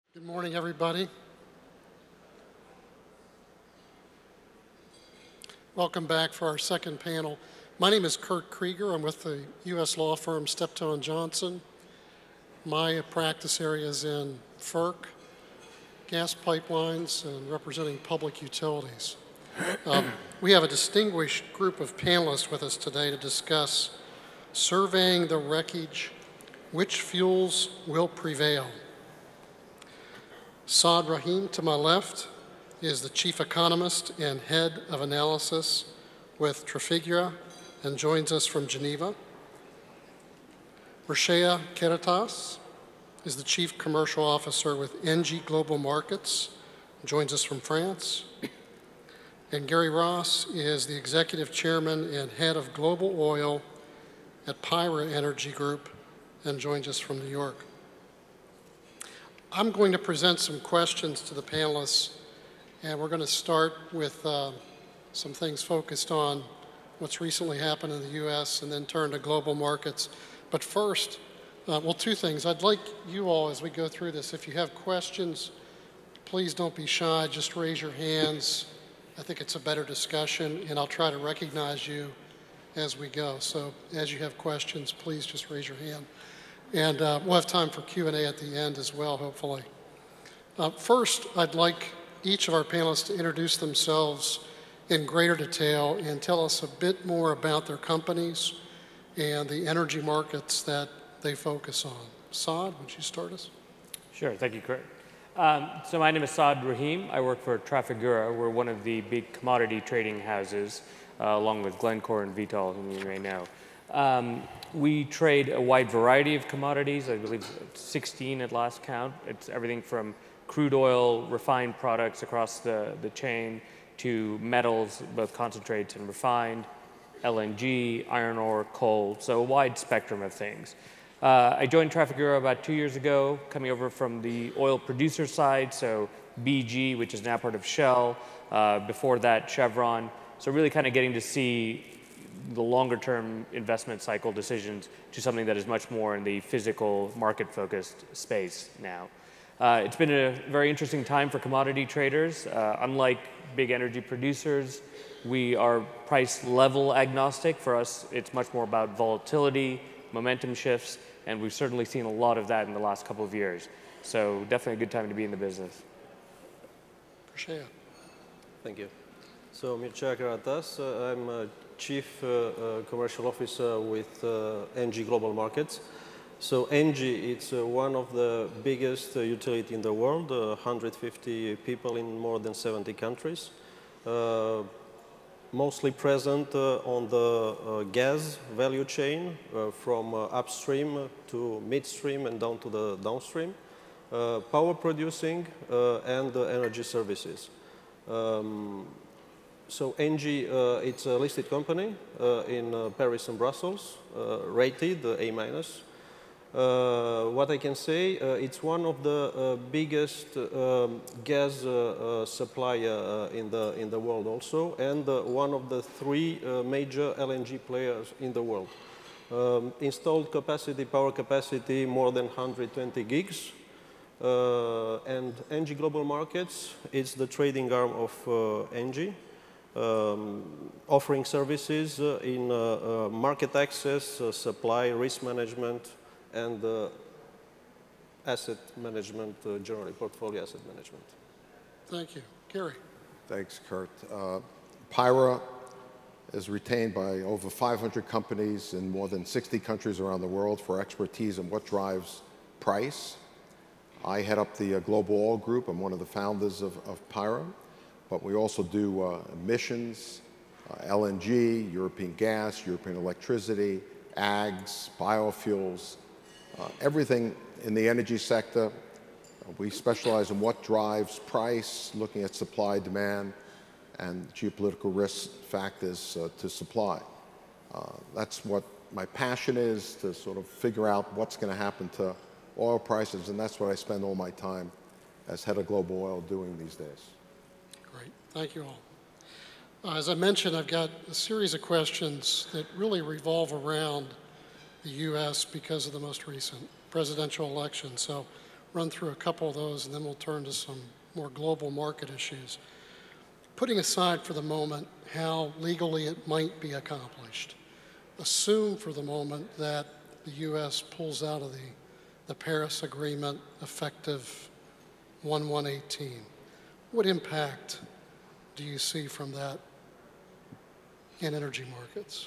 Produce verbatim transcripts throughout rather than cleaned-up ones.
Good morning, everybody. Welcome back for our second panel. My name is Kurt Krieger. I'm with the U S law firm Steptoe and Johnson. My practice area is in F E R C, gas pipelines, and representing public utilities. Um, we have a distinguished group of panelists with us today to discuss surveying the wreckage, which fuels will prevail. Saad Rahim, to my left, is the chief economist and head of analysis with Trafigura and joins us from Geneva. Rashea Keratas is the chief commercial officer with Engie Global Markets, joins us from France. And Gary Ross is the executive chairman and head of global oil at Pyra Energy Group and joins us from New York. I'm going to present some questions to the panelists, and we're going to start with uh, some things focused on what's recently happened in the U S and then turn to global markets. But first, uh, well, two things. I'd like you all, as we go through this, if you have questions, please don't be shy, just raise your hands. I think it's a better discussion, and I'll try to recognize you as we go. So as you have questions, please just raise your hand. And uh, we'll have time for Q and A at the end as well, hopefully. Uh, first, I'd like each of our panelists to introduce themselves in greater detail and tell us a bit more about their companies and the energy markets that they focus on. Saad, would you start us? Sure, thank you, Kurt. Um, so my name is Saad Rahim. I work for Trafigura. We're one of the big commodity trading houses, uh, along with Glencore and Vitol, whom you may know. Um, we trade a wide variety of commodities, I believe sixteen at last count. It's everything from crude oil, refined products across the, the chain, to metals, both concentrates and refined, L N G, iron ore, coal, so a wide spectrum of things. Uh, I joined Trafigura about two years ago, coming over from the oil producer side, so B G, which is now part of Shell, uh, before that Chevron, so really kind of getting to see the longer-term investment cycle decisions to something that is much more in the physical, market-focused space now. Uh, it's been a very interesting time for commodity traders. Uh, unlike big energy producers, we are price level agnostic. For us, it's much more about volatility, momentum shifts, and we've certainly seen a lot of that in the last couple of years. So definitely a good time to be in the business. Rashea. Thank you. So Mircea Keratas, uh, I'm uh, Chief uh, uh, Commercial Officer with uh, Engie Global Markets. So Engie, it's uh, one of the biggest uh, utility in the world, uh, one hundred fifty people in more than seventy countries. Uh, mostly present uh, on the uh, gas value chain, uh, from uh, upstream to midstream and down to the downstream, uh, power producing uh, and uh, energy services. Um, So Engie, uh, it's a listed company uh, in uh, Paris and Brussels, uh, rated uh, A minus. Uh, what I can say, uh, it's one of the uh, biggest um, gas uh, uh, supplier uh, in the in the world also, and uh, one of the three uh, major L N G players in the world. Um, installed capacity, power capacity, more than one hundred twenty gigs. Uh, and Engie Global Markets is the trading arm of uh, Engie. Um, offering services uh, in uh, uh, market access, uh, supply, risk management, and uh, asset management, uh, generally portfolio asset management. Thank you. Gary. Thanks, Kurt. Uh, Pyra is retained by over five hundred companies in more than sixty countries around the world for expertise in what drives price. I head up the uh, Global Oil Group. I'm one of the founders of, of Pyra. But we also do uh, emissions, uh, L N G, European gas, European electricity, ags, biofuels, uh, everything in the energy sector. Uh, we specialize in what drives price, looking at supply, demand, and geopolitical risk factors uh, to supply. Uh, that's what my passion is, to sort of figure out what's going to happen to oil prices, and that's what I spend all my time as head of global oil doing these days. Great. Thank you all. Uh, as I mentioned, I've got a series of questions that really revolve around the U S because of the most recent presidential election. So run through a couple of those, and then we'll turn to some more global market issues. Putting aside for the moment how legally it might be accomplished, assume for the moment that the U S pulls out of the, the Paris Agreement effective one one eighteen. What impact do you see from that in energy markets?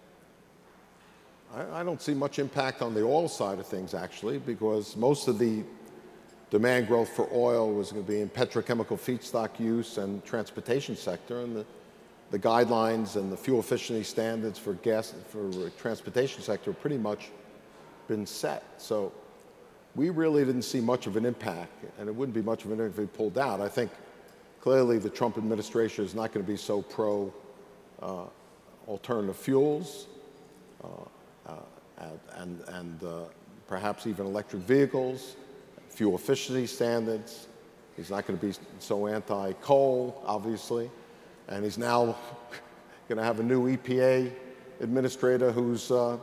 I, I don't see much impact on the oil side of things, actually, because most of the demand growth for oil was going to be in petrochemical feedstock use and transportation sector, and the, the guidelines and the fuel efficiency standards for gas for transportation sector pretty much been set. So we really didn't see much of an impact, and it wouldn't be much of an impact if we pulled out. I think clearly the Trump administration is not going to be so pro uh, alternative fuels uh, uh, and, and uh, perhaps even electric vehicles, fuel efficiency standards. He's not going to be so anti-coal, obviously. And he's now going to have a new E P A administrator who's uh,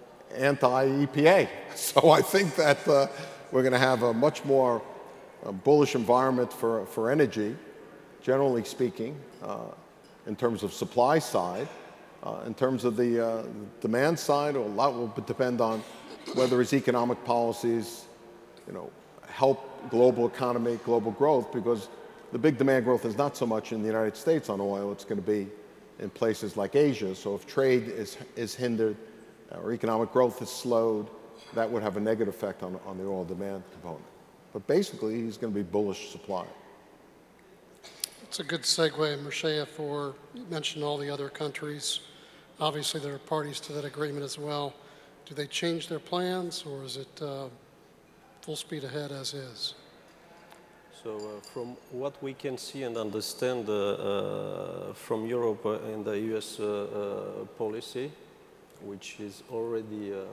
anti-E P A. So I think that uh, we're going to have a much more uh, bullish environment for, for energy, generally speaking, uh, in terms of supply side. Uh, in terms of the uh, demand side, a lot will depend on whether his economic policies, you know, help global economy, global growth, because the big demand growth is not so much in the United States on oil, it's going to be in places like Asia. So if trade is, is hindered or economic growth is slowed, that would have a negative effect on, on the oil demand component. But basically, he's going to be bullish supply. It's a good segue, Mircea, for, you mentioned all the other countries. Obviously, there are parties to that agreement as well. Do they change their plans, or is it uh, full speed ahead as is? So uh, from what we can see and understand uh, uh, from Europe uh, and the U S uh, uh, policy, which is already uh,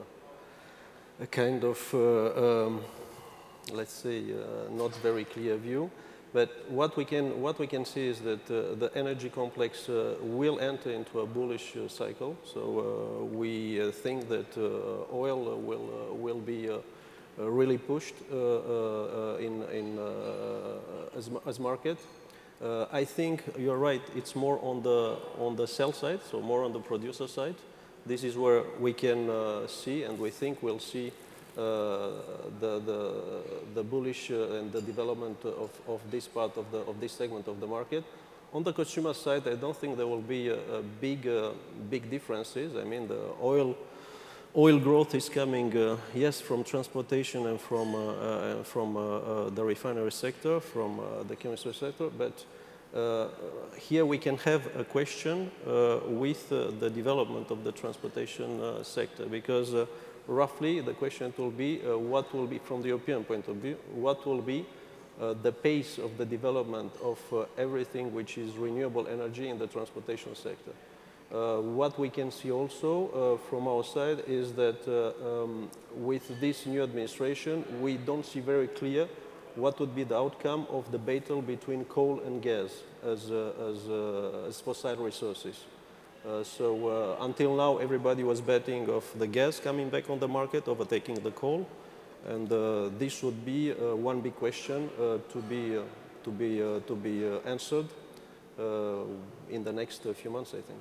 a kind of, uh, um, let's say, uh, not very clear view. But what we can, what we can see is that uh, the energy complex uh, will enter into a bullish uh, cycle. So uh, we uh, think that uh, oil will, uh, will be uh, uh, really pushed uh, uh, in, in uh, as, as market. Uh, I think you're right, it's more on the, on the sell side, so more on the producer side. This is where we can uh, see, and we think we'll see Uh, the, the, the bullish uh, and the development of, of this part of, the, of this segment of the market. On the consumer side, I don't think there will be a, a big, uh, big differences. I mean, the oil, oil growth is coming, uh, yes, from transportation and from, uh, uh, from uh, uh, the refinery sector, from uh, the chemistry sector, but uh, here we can have a question uh, with uh, the development of the transportation uh, sector, because uh, roughly, the question will be uh, what will be, from the European point of view, what will be uh, the pace of the development of uh, everything which is renewable energy in the transportation sector. Uh, what we can see also uh, from our side is that uh, um, with this new administration, we don't see very clear what would be the outcome of the battle between coal and gas as, uh, as, uh, as fossil resources. Uh, so uh, until now, everybody was betting of the gas coming back on the market, overtaking the coal, and uh, this would be uh, one big question uh, to be uh, to be uh, to be uh, answered uh, in the next uh, few months, I think.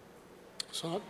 Saad?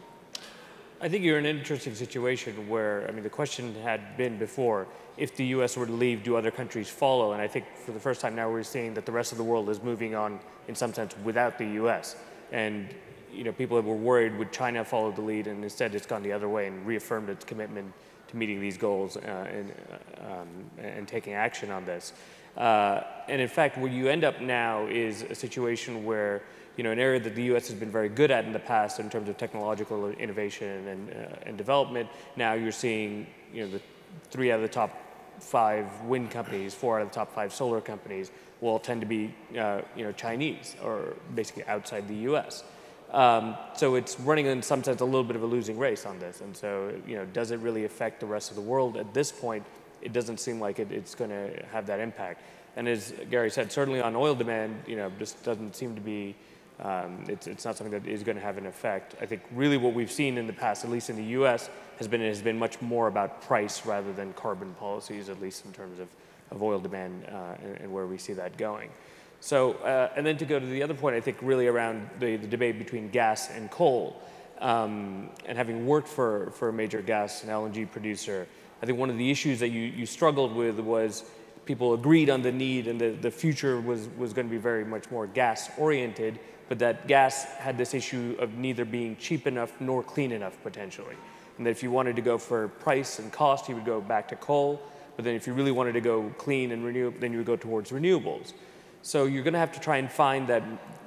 I think you're in an interesting situation where, I mean, the question had been before, if the U S were to leave, do other countries follow? And I think for the first time now we're seeing that the rest of the world is moving on, in some sense, without the U S. And you know, people were worried, would China follow the lead, and instead it's gone the other way and reaffirmed its commitment to meeting these goals uh, and, uh, um, and taking action on this. Uh, and in fact, where you end up now is a situation where, you know, an area that the U S has been very good at in the past in terms of technological innovation and, uh, and development, now you're seeing, you know, the three out of the top five wind companies, four out of the top five solar companies will tend to be, uh, you know, Chinese or basically outside the U S. Um, so it's running in some sense a little bit of a losing race on this. And so, you know, does it really affect the rest of the world? At this point, it doesn't seem like it, it's going to have that impact. And as Gary said, certainly on oil demand, you know, just doesn't seem to be, um, it's, it's not something that is going to have an effect. I think really what we've seen in the past, at least in the U S, has been, has been much more about price rather than carbon policies, at least in terms of of oil demand uh, and, and where we see that going. So, uh, and then to go to the other point, I think really around the, the debate between gas and coal, um, and having worked for, for a major gas and L N G producer, I think one of the issues that you, you struggled with was people agreed on the need and the, the future was, was going to be very much more gas-oriented, but that gas had this issue of neither being cheap enough nor clean enough potentially. And that if you wanted to go for price and cost, you would go back to coal, but then if you really wanted to go clean and renewable, then you would go towards renewables. So you're going to have to try and find that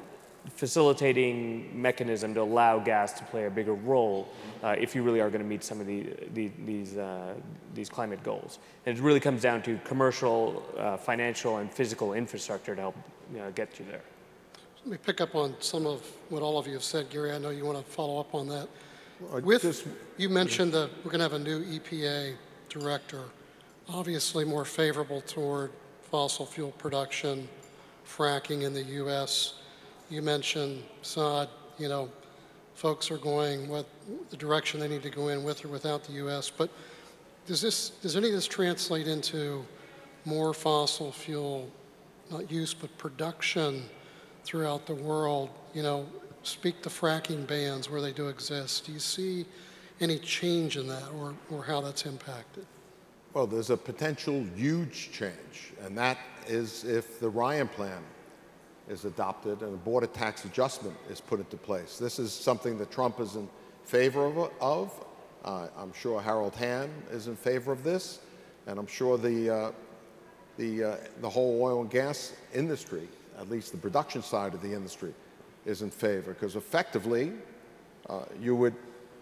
facilitating mechanism to allow gas to play a bigger role uh, if you really are going to meet some of the, the, these, uh, these climate goals. And it really comes down to commercial, uh, financial, and physical infrastructure to help you know, get you there. Let me pick up on some of what all of you have said, Gary. I know you want to follow up on that. Well, With, just, you mentioned that we're going to have a new E P A director, obviously more favorable toward fossil fuel production, fracking in the U S. You mentioned, Saad, you know, folks are going what the direction they need to go in with or without the U S. But does this, does any of this translate into more fossil fuel, not use, but production throughout the world? You know, speak to fracking bans where they do exist. Do you see any change in that or, or how that's impacted? well, there's a potential huge change, and that is if the Ryan Plan is adopted and a border tax adjustment is put into place. This is something that Trump is in favor of. of. Uh, I'm sure Harold Hahn is in favor of this, and I'm sure the, uh, the, uh, the whole oil and gas industry, at least the production side of the industry, is in favor, because effectively uh, you would,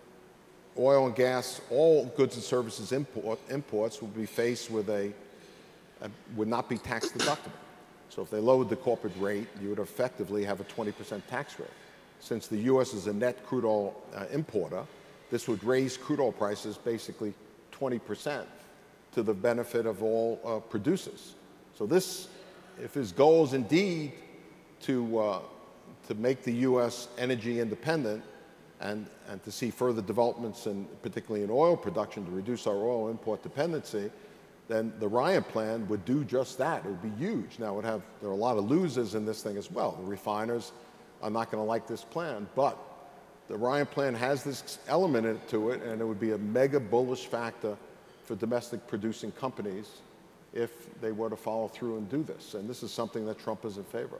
oil and gas, all goods and services import, imports would be faced with a, a, would not be tax deductible. So if they lowered the corporate rate, you would effectively have a twenty percent tax rate. Since the U S is a net crude oil uh, importer, this would raise crude oil prices basically twenty percent to the benefit of all uh, producers. So this, if his goal is indeed to, uh, to make the U S energy independent and, and to see further developments, in, particularly in oil production, to reduce our oil import dependency, then the Ryan Plan would do just that. It would be huge. Now, it would have, there are a lot of losers in this thing as well. The refiners are not going to like this plan, but the Ryan Plan has this element to it, and it would be a mega bullish factor for domestic producing companies if they were to follow through and do this. And this is something that Trump is in favor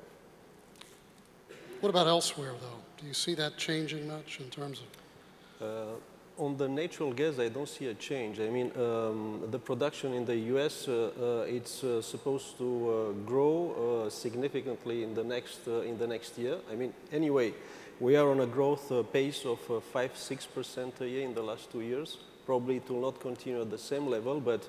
of. What about elsewhere, though? Do you see that changing much in terms of? Uh, on the natural gas, I don't see a change. I mean, um, the production in the U S, uh, uh, it's uh, supposed to uh, grow uh, significantly in the next uh, in the next year. I mean, anyway, we are on a growth uh, pace of uh, five, six percent a year in the last two years. Probably it will not continue at the same level, but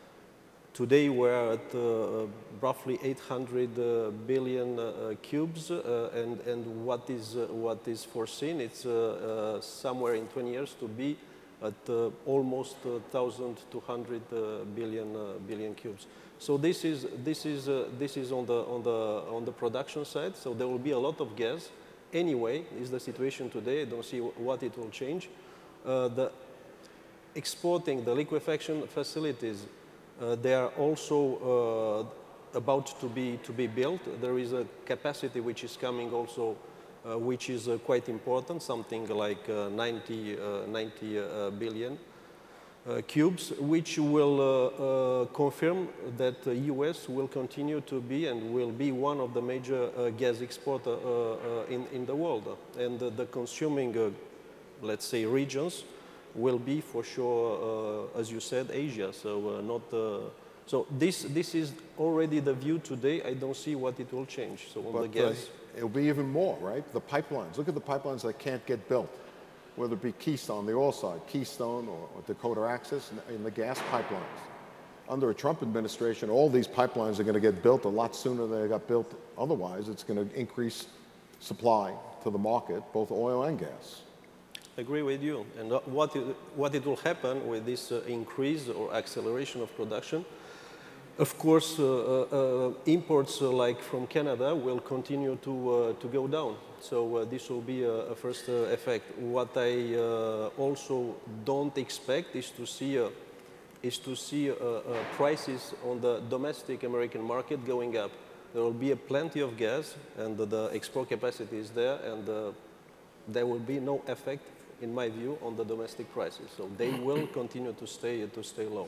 today we're at uh, roughly eight hundred uh, billion uh, cubes, uh, and, and what is, uh, what is foreseen, it's uh, uh, somewhere in twenty years to be at uh, almost uh, one thousand two hundred uh, billion, uh, billion cubes. So this is, this is, uh, this is on, the, on, the, on the production side, so there will be a lot of gas. Anyway, is the situation today, I don't see what it will change. Uh, the exporting, the liquefaction facilities, Uh, they are also uh, about to be to be built. There is a capacity which is coming also, uh, which is uh, quite important, something like uh, ninety, uh, ninety uh, billion uh, cubes, which will uh, uh, confirm that the U S will continue to be and will be one of the major uh, gas exporter uh, uh, in in the world, and uh, the consuming, uh, let's say, regions will be for sure, uh, as you said, Asia. So uh, not. Uh, so this this is already the view today. I don't see what it will change. So on but the gas, uh, it'll be even more, right? The pipelines. Look at the pipelines that can't get built, whether it be Keystone, the oil side, Keystone, or, or Dakota Access, in, in the gas pipelines. Under a Trump administration, all these pipelines are going to get built a lot sooner than they got built. Otherwise, it's going to increase supply to the market, both oil and gas. I agree with you. And what it, what it will happen with this uh, increase or acceleration of production, of course, uh, uh, imports uh, like from Canada will continue to uh, to go down. So uh, this will be a, a first uh, effect. What I uh, also don't expect is to see a is to see uh, uh, prices on the domestic American market going up. There will be a plenty of gas, and the, the export capacity is there, and uh, there will be no effect, in my view, on the domestic prices. So they will continue to stay to stay low.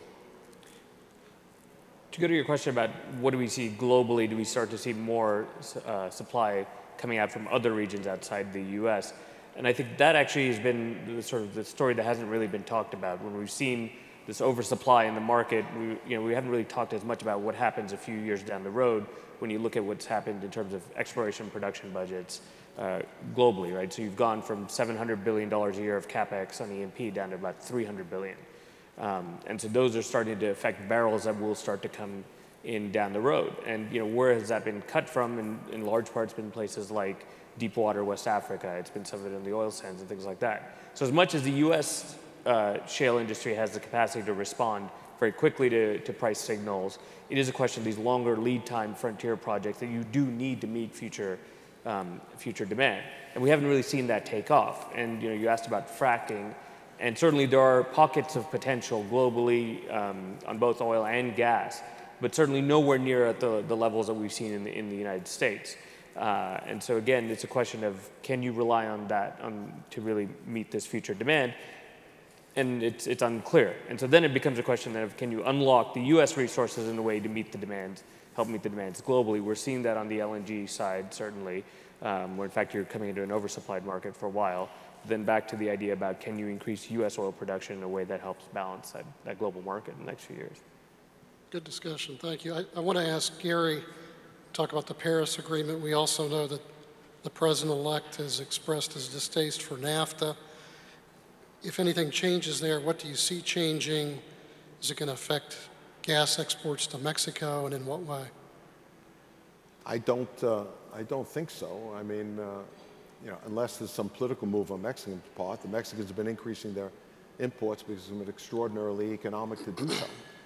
To go to your question about what do we see globally, do we start to see more uh, supply coming out from other regions outside the U S? And I think that actually has been the, sort of the story that hasn't really been talked about. When we've seen this oversupply in the market, we, you know, we haven't really talked as much about what happens a few years down the road when you look at what's happened in terms of exploration and production budgets uh, globally, right? So you've gone from seven hundred billion dollars a year of CapEx on E and P down to about three hundred billion dollars. Um, and so those are starting to affect barrels that will start to come in down the road. And you know, where has that been cut from? In, in large part, it's been places like deepwater West Africa. It's been some of it in the oil sands and things like that. So as much as the U S uh, shale industry has the capacity to respond very quickly to, to price signals, it is a question of these longer lead time frontier projects that you do need to meet future um, future demand. And we haven't really seen that take off. And you know, you asked about fracking. And certainly there are pockets of potential globally um, on both oil and gas, but certainly nowhere near at the, the levels that we've seen in the, in the United States. Uh, and so again, it's a question of can you rely on that on, to really meet this future demand? And it's, it's unclear. And so then it becomes a question of can you unlock the U S resources in a way to meet the demands, help meet the demands globally? We're seeing that on the L N G side, certainly, um, where in fact you're coming into an oversupplied market for a while. Then back to the idea about can you increase U S oil production in a way that helps balance that, that global market in the next few years. Good discussion, thank you. I, I want to ask Gary, talk about the Paris Agreement. We also know that the President-elect has expressed his distaste for NAFTA. If anything changes there, what do you see changing? Is it going to affect gas exports to Mexico, and in what way? I don't, uh, I don't think so. I mean, uh, you know, unless there's some political move on Mexican part, the Mexicans have been increasing their imports because it's been extraordinarily economic to do so.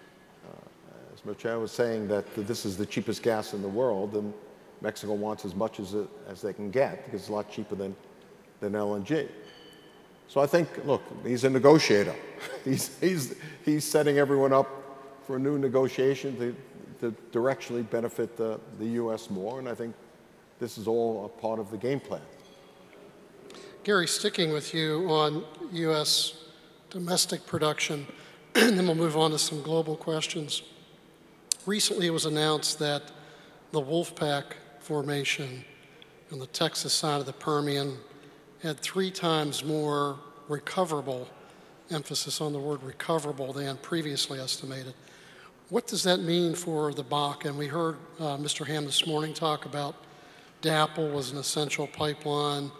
Uh, as Michelle was saying that this is the cheapest gas in the world, and Mexico wants as much as, it, as they can get because it's a lot cheaper than, than L N G. So I think, look, he's a negotiator. he's, he's, he's setting everyone up for a new negotiation to, to directionally benefit the, the U S more, and I think this is all a part of the game plan. Gary, sticking with you on U S domestic production, and then we'll move on to some global questions. Recently it was announced that the Wolfpack formation on the Texas side of the Permian had three times more recoverable, emphasis on the word recoverable, than previously estimated. What does that mean for the Bakken? We heard uh, Mister Ham this morning talk about DAPL was an essential pipeline.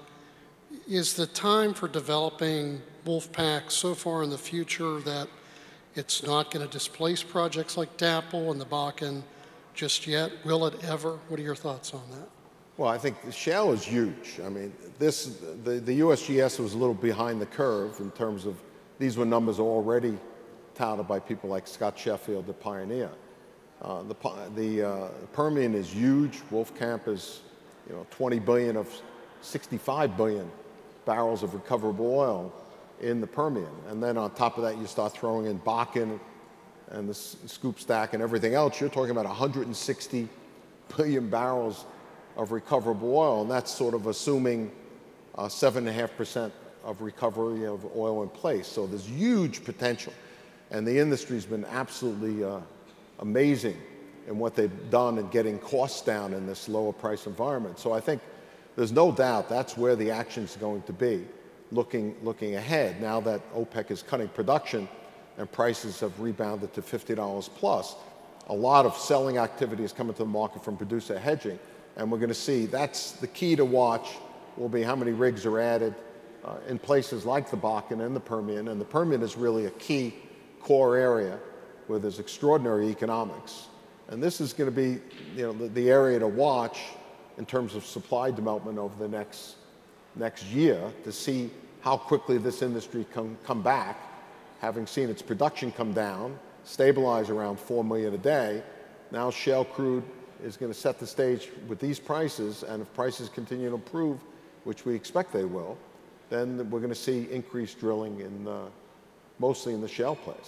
Is the time for developing Wolfpack so far in the future that it's not going to displace projects like DAPL and the Bakken just yet? Will it ever? What are your thoughts on that? Well, I think the shale is huge. I mean, this, the, the U S G S was a little behind the curve in terms of, these were numbers already touted by people like Scott Sheffield, the pioneer. Uh, the the uh, Permian is huge. Wolfcamp is, you know, twenty billion of sixty-five billion barrels of recoverable oil in the Permian. And then on top of that, you start throwing in Bakken and the Scoop Stack and everything else. You're talking about one hundred sixty billion barrels of recoverable oil, and that's sort of assuming uh, seven point five percent of recovery of oil in place. So there's huge potential. And the industry's been absolutely uh, amazing in what they've done in getting costs down in this lower price environment. So I think there's no doubt that's where the action's going to be, looking, looking ahead. Now that OPEC is cutting production and prices have rebounded to fifty dollars plus, a lot of selling activity is coming to the market from producer hedging. And we're going to see that's the key to watch will be how many rigs are added uh, in places like the Bakken and the Permian. And the Permian is really a key core area where there's extraordinary economics. And this is going to be, you know, the, the area to watch in terms of supply development over the next, next year to see how quickly this industry can come back, having seen its production come down, stabilize around four million a day. Now shale crude is going to set the stage with these prices, and if prices continue to improve, which we expect they will, then we're going to see increased drilling in uh, mostly in the shale plays.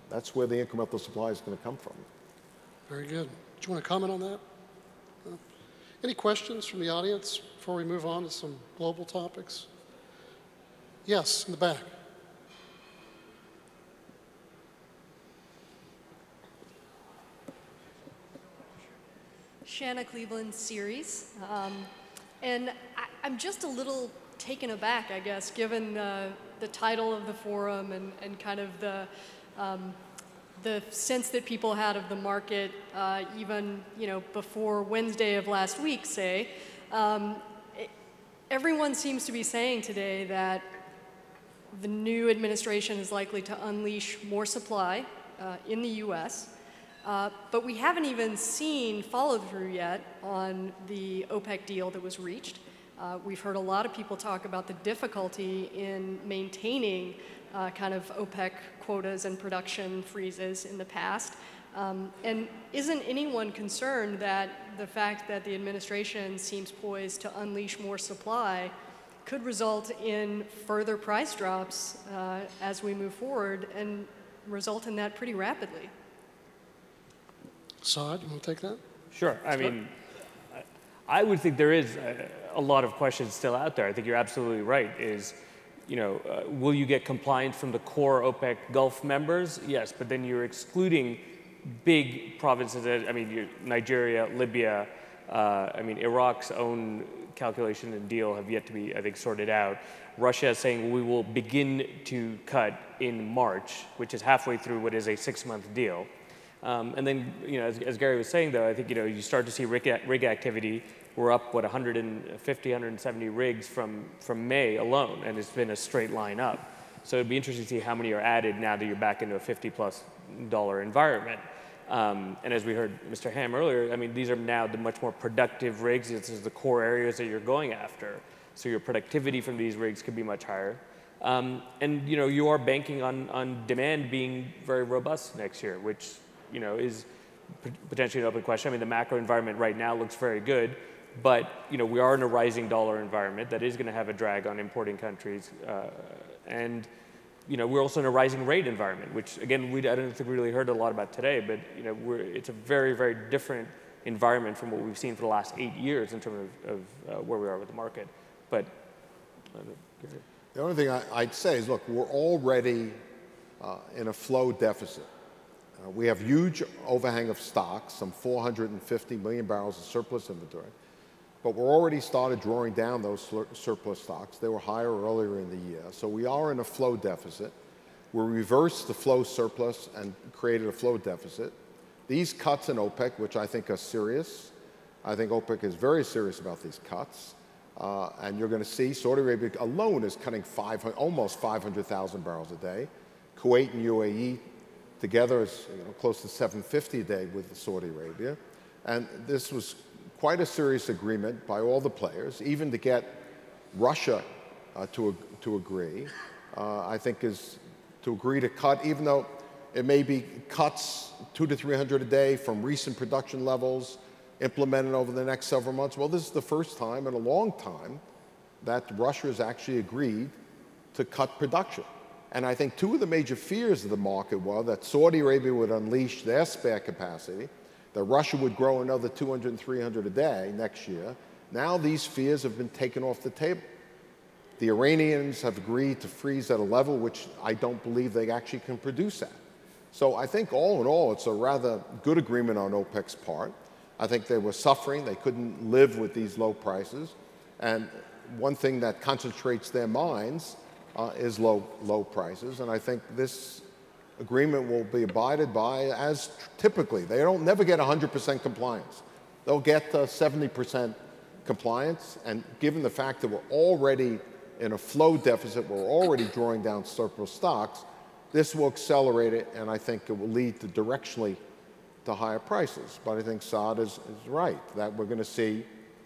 that's where the incremental supply is going to come from. Very good. Do you want to comment on that? No? Any questions from the audience before we move on to some global topics? Yes, in the back. Shanna Cleveland series. Um, and I, I'm just a little taken aback, I guess, given uh, the title of the forum and, and kind of the, um, the sense that people had of the market, uh, even you know, before Wednesday of last week, say. Um, it, everyone seems to be saying today that the new administration is likely to unleash more supply uh, in the U S, Uh, but we haven't even seen follow-through yet on the OPEC deal that was reached. Uh, we've heard a lot of people talk about the difficulty in maintaining uh, kind of OPEC quotas and production freezes in the past. Um, and isn't anyone concerned that the fact that the administration seems poised to unleash more supply could result in further price drops uh, as we move forward and result in that pretty rapidly? Saad, you want to take that? Sure. I mean, I would think there is a, a lot of questions still out there. I think you're absolutely right. Is, you know, uh, will you get compliance from the core OPEC Gulf members? Yes, but then you're excluding big provinces. I mean, you're, Nigeria, Libya. Uh, I mean, Iraq's own calculation and deal have yet to be, I think, sorted out. Russia is saying we will begin to cut in March, which is halfway through what is a six-month deal. Um, and then, you know, as, as Gary was saying, though, I think, you know, you start to see rig, rig activity. We're up, what, one hundred fifty, one hundred seventy rigs from, from May alone, and it's been a straight line up. So it'd be interesting to see how many are added now that you're back into a fifty plus dollar environment. Um, and as we heard Mister Ham earlier, I mean, these are now the much more productive rigs. This is the core areas that you're going after. So your productivity from these rigs could be much higher. Um, and, you know, you are banking on, on demand being very robust next year, which, you know, is potentially an open question. I mean, the macro environment right now looks very good, but, you know, we are in a rising dollar environment that is going to have a drag on importing countries. Uh, and, you know, we're also in a rising rate environment, which, again, we, I don't think we really heard a lot about today, but, you know, we're, it's a very, very different environment from what we've seen for the last eight years in terms of, of uh, where we are with the market. But uh, the only thing I, I'd say is, look, we're already uh, in a flow deficit. Uh, we have huge overhang of stocks, some four hundred fifty million barrels of surplus inventory. But we're already started drawing down those surplus stocks. They were higher earlier in the year. So we are in a flow deficit. We reversed the flow surplus and created a flow deficit. These cuts in OPEC, which I think are serious, I think OPEC is very serious about these cuts. Uh, and you're going to see Saudi Arabia alone is cutting five hundred, almost five hundred thousand barrels a day. Kuwait and U A E together is, you know, close to seven fifty a day with Saudi Arabia. And this was quite a serious agreement by all the players, even to get Russia uh, to, to agree, uh, I think is to agree to cut, even though it may be cuts two to three hundred a day from recent production levels implemented over the next several months. Well, this is the first time in a long time that Russia has actually agreed to cut production. And I think two of the major fears of the market were that Saudi Arabia would unleash their spare capacity, that Russia would grow another two hundred, three hundred a day next year. Now these fears have been taken off the table. The Iranians have agreed to freeze at a level which I don't believe they actually can produce at. So I think all in all, it's a rather good agreement on OPEC's part. I think they were suffering. They couldn't live with these low prices. And one thing that concentrates their minds uh, is low, low prices. And I think this agreement will be abided by as typically. They don't never get one hundred percent compliance. They'll get uh, seventy percent compliance. And given the fact that we're already in a flow deficit, we're already drawing down surplus stocks, this will accelerate it, and I think it will lead to directionally to higher prices. But I think Saad is, is right, that we're going to see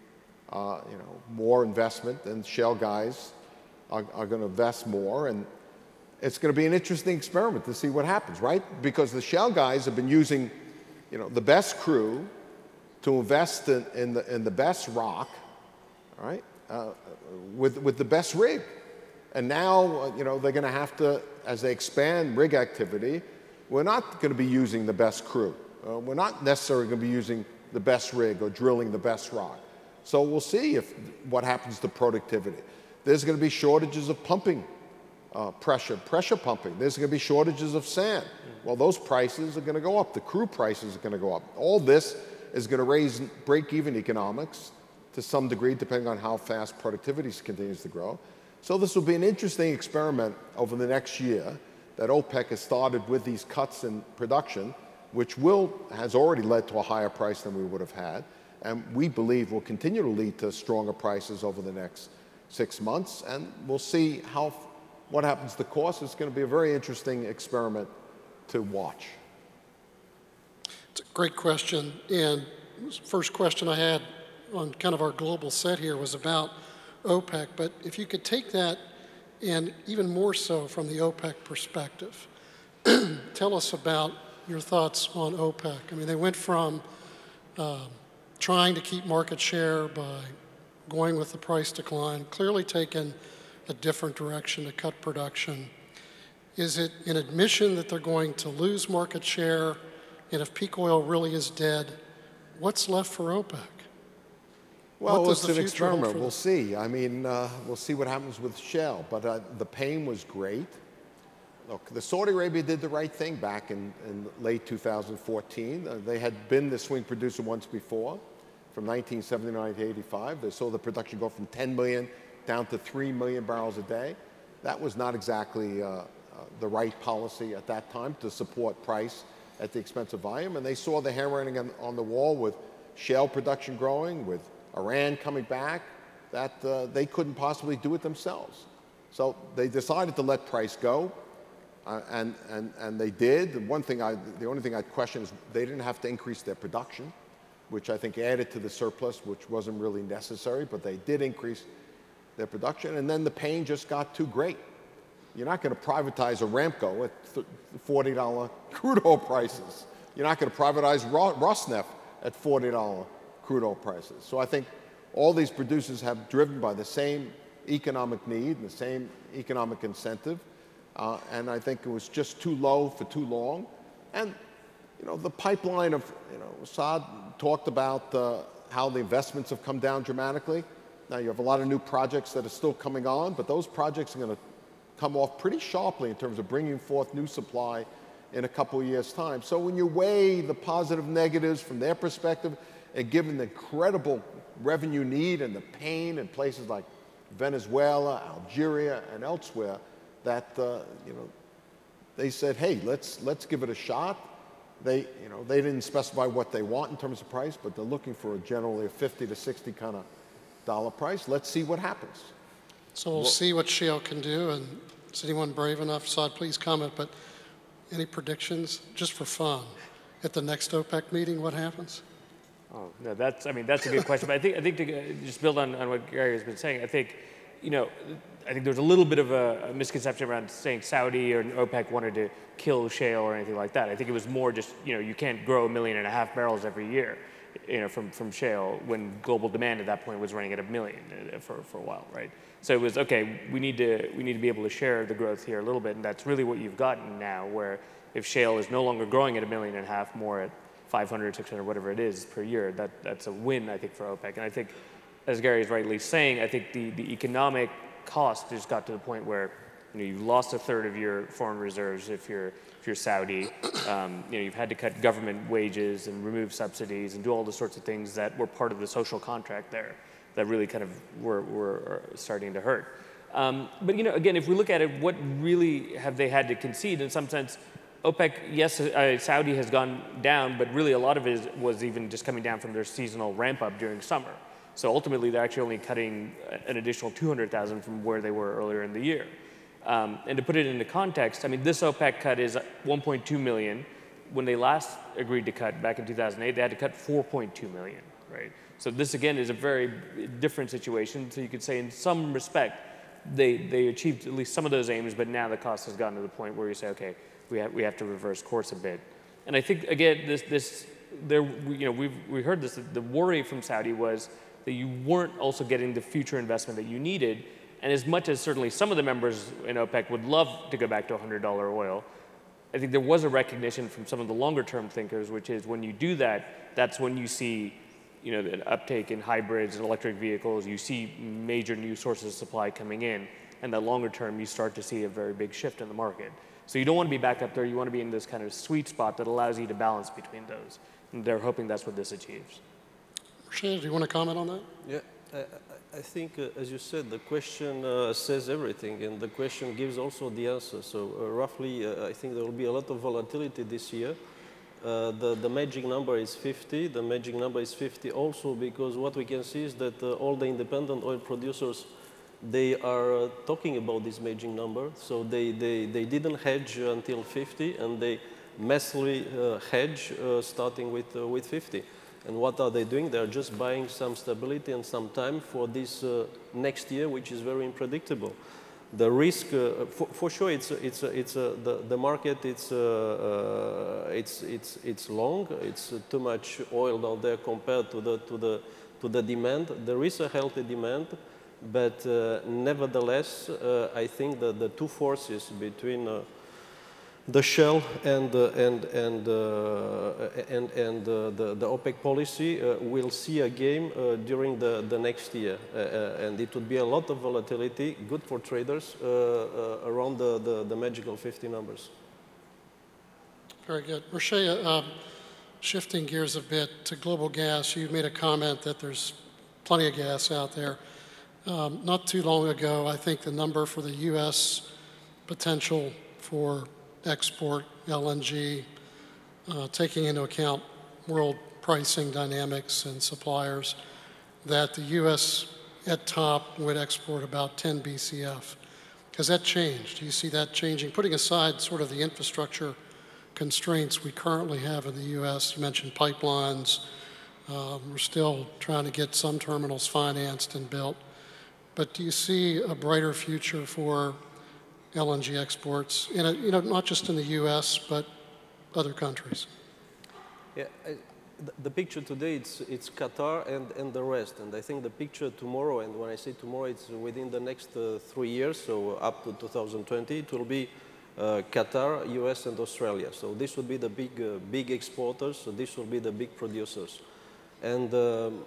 uh, you know, more investment, and shale guys are, are going to invest more, and it's going to be an interesting experiment to see what happens, right? Because the shale guys have been using, you know, the best crew to invest in, in, the, in the best rock, all right, uh, with, with the best rig. And now, uh, you know, they're going to have to, as they expand rig activity, we're not going to be using the best crew. Uh, we're not necessarily going to be using the best rig or drilling the best rock. So we'll see if what happens to productivity. There's going to be shortages of pumping uh, pressure, pressure pumping. There's going to be shortages of sand. Well, those prices are going to go up. The crew prices are going to go up. All this is going to raise break-even economics to some degree, depending on how fast productivity continues to grow. So this will be an interesting experiment over the next year that OPEC has started with these cuts in production, which will, has already led to a higher price than we would have had, and we believe will continue to lead to stronger prices over the next six months, and we'll see how, what happens to the cost. It's going to be a very interesting experiment to watch. It's a great question, and the first question I had on kind of our global set here was about OPEC, but if you could take that and even more so from the OPEC perspective, tell us about your thoughts on OPEC. I mean, they went from uh, trying to keep market share by going with the price decline, clearly taken a different direction to cut production. Is it an admission that they're going to lose market share? And if peak oil really is dead, what's left for OPEC? Well, it's an experiment. We'll see. I mean, uh, we'll see what happens with shale. But uh, the pain was great. Look, the Saudi Arabia did the right thing back in, in late two thousand fourteen. Uh, they had been the swing producer once before, from nineteen seventy-nine to eighty-five. They saw the production go from ten million down to three million barrels a day. That was not exactly uh, uh, the right policy at that time to support price at the expense of volume. And they saw the handwriting on, on the wall with shale production growing, with Iran coming back, that uh, they couldn't possibly do it themselves. So they decided to let price go. Uh, and, and, and they did. The one thing I, the only thing I'd question is they didn't have to increase their production, which I think added to the surplus, which wasn't really necessary, but they did increase their production. And then the pain just got too great. You're not going to privatize Aramco at forty dollar crude oil prices. You're not going to privatize Rosneft at forty dollar crude oil prices. So I think all these producers have driven by the same economic need and the same economic incentive. Uh, and I think it was just too low for too long. And, you know, the pipeline of, you know, Saad talked about uh, how the investments have come down dramatically. Now you have a lot of new projects that are still coming on, but those projects are going to come off pretty sharply in terms of bringing forth new supply in a couple of years' time. So when you weigh the positive negatives from their perspective, and given the incredible revenue need and the pain in places like Venezuela, Algeria, and elsewhere, that uh, you know, they said, hey, let's let's give it a shot. They you know they didn't specify what they want in terms of price, but they're looking for a generally a fifty to sixty kind of dollar price. Let's see what happens. So we'll, we'll see what shale can do. And is anyone brave enough? Saad, please comment. But any predictions, just for fun, at the next OPEC meeting, what happens? Oh no, that's I mean that's a good question. But I think I think to uh, just build on, on what Gary has been saying, I think, you know, I think there's a little bit of a, a misconception around saying Saudi or OPEC wanted to kill shale or anything like that. I think it was more just, you know, you can't grow a million and a half barrels every year, you know, from, from shale when global demand at that point was running at a million for, for a while, right? So it was, okay, we need to we need to be able to share the growth here a little bit, and that's really what you've gotten now, where if shale is no longer growing at a million and a half, more at five hundred, six hundred, whatever it is per year, that, that's a win, I think, for OPEC. And I think, as Gary is rightly saying, I think the, the economic cost just got to the point where, you know, you've lost a third of your foreign reserves if you're if you're Saudi. Um, you know, you've had to cut government wages and remove subsidies and do all the sorts of things that were part of the social contract there that really kind of were, were starting to hurt. Um, but, you know, again, if we look at it, what really have they had to concede? In some sense, OPEC, yes, uh, Saudi has gone down, but really a lot of it is, was even just coming down from their seasonal ramp up during summer. So ultimately, they're actually only cutting an additional two hundred thousand from where they were earlier in the year. Um, and to put it into context, I mean, this OPEC cut is one point two million. When they last agreed to cut back in two thousand eight, they had to cut four point two million, right? So this, again, is a very different situation. So you could say in some respect, they, they achieved at least some of those aims, but now the cost has gotten to the point where you say, okay, we have, we have to reverse course a bit. And I think, again, this, this there, you know, we've we heard this, the worry from Saudi was that you weren't also getting the future investment that you needed. And as much as certainly some of the members in OPEC would love to go back to one hundred dollar oil, I think there was a recognition from some of the longer term thinkers, which is when you do that, that's when you see, you know, an uptake in hybrids and electric vehicles. You see major new sources of supply coming in, and that longer term, you start to see a very big shift in the market. So you don't want to be back up there. You want to be in this kind of sweet spot that allows you to balance between those. And they're hoping that's what this achieves. Rashid, do you want to comment on that? Yeah, I, I think, uh, as you said, the question uh, says everything, and the question gives also the answer. So uh, roughly, uh, I think there will be a lot of volatility this year. Uh, the, the magic number is fifty. The magic number is fifty also because what we can see is that uh, all the independent oil producers, they are uh, talking about this magic number. So they, they, they didn't hedge until fifty, and they massively uh, hedge uh, starting with, uh, with fifty. And what are they doing? They're just buying some stability and some time for this uh, next year, which is very unpredictable. The risk, uh, for, for sure, it's it's it's uh, the the market. It's uh, uh, it's it's it's long. It's uh, too much oil out there compared to the to the to the demand. There is a healthy demand, but uh, nevertheless, uh, I think that the two forces between uh, the Shell and uh, and and uh, and and uh, the the OPEC policy uh, will see a game uh, during the the next year, uh, uh, and it would be a lot of volatility, good for traders uh, uh, around the, the the magical fifty numbers. Very good, Rocher. Uh, shifting gears a bit to global gas, you made a comment that there's plenty of gas out there. Um, not too long ago, I think the number for the U S potential for export L N G, uh, taking into account world pricing dynamics and suppliers, that the U S at top would export about ten B C F. Has that changed? Do you see that changing? Putting aside sort of the infrastructure constraints we currently have in the U S, you mentioned pipelines. Um, we're still trying to get some terminals financed and built. But do you see a brighter future for L N G exports, in a, you know, not just in the U S, but other countries? Yeah, I, the, the picture today, it's, it's Qatar and, and the rest. And I think the picture tomorrow, and when I say tomorrow, it's within the next uh, three years, so up to two thousand twenty, it will be uh, Qatar, U S, and Australia. So this will be the big, uh, big exporters, so this will be the big producers. And um,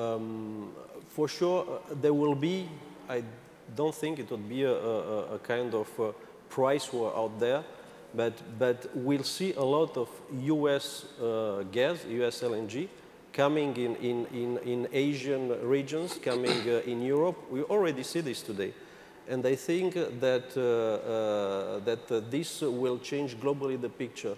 um, for sure, uh, there will be, I don't think it would be a, a, a kind of uh, price war out there, but, but we'll see a lot of U S uh, gas, U S L N G, coming in, in, in, in Asian regions, coming uh, in Europe. We already see this today. And I think that, uh, uh, that uh, this will change globally the picture.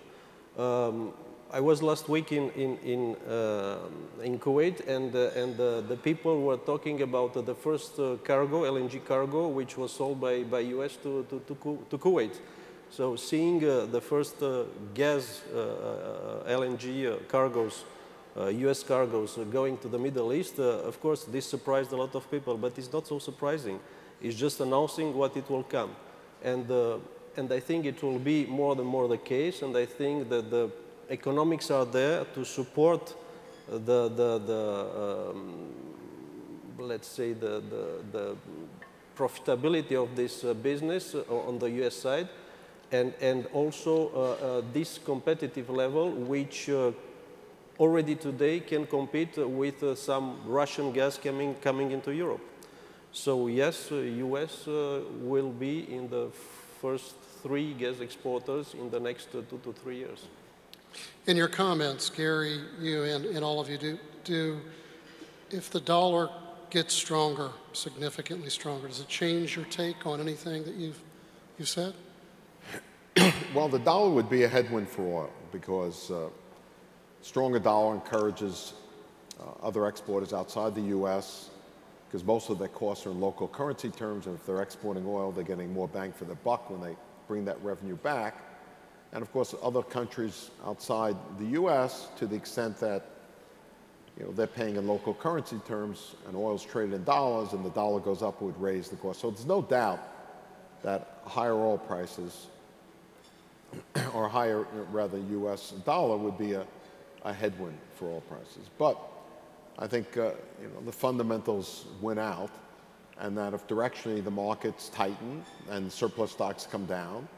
Um, I was last week in, in, in, uh, in Kuwait, and, uh, and uh, the people were talking about uh, the first uh, cargo, L N G cargo, which was sold by, by U S to, to, to, to Kuwait. So seeing uh, the first uh, gas uh, uh, L N G uh, cargoes, uh, U S cargoes uh, going to the Middle East, uh, of course, this surprised a lot of people, but it's not so surprising. It's just announcing what it will come. And, uh, and I think it will be more and more the case, and I think that the economics are there to support the, the, the um, let's say, the, the, the profitability of this uh, business on the U S side, and, and also uh, uh, this competitive level, which uh, already today can compete with uh, some Russian gas coming, coming into Europe. So yes, uh, U S uh, will be in the first three gas exporters in the next uh, two to three years. In your comments, Gary, you and, and all of you, do, do, if the dollar gets stronger, significantly stronger, does it change your take on anything that you've, you've said? Well, the dollar would be a headwind for oil because uh, stronger dollar encourages uh, other exporters outside the U S because most of their costs are in local currency terms, and if they're exporting oil, they're getting more bang for their buck when they bring that revenue back. And of course, other countries outside the U S, to the extent that you know, they're paying in local currency terms and oil's traded in dollars and the dollar goes up, it would raise the cost. So there's no doubt that higher oil prices or higher, rather, U S dollar would be a, a headwind for oil prices. But I think uh, you know, the fundamentals win out, and that if directionally the markets tighten and surplus stocks come down,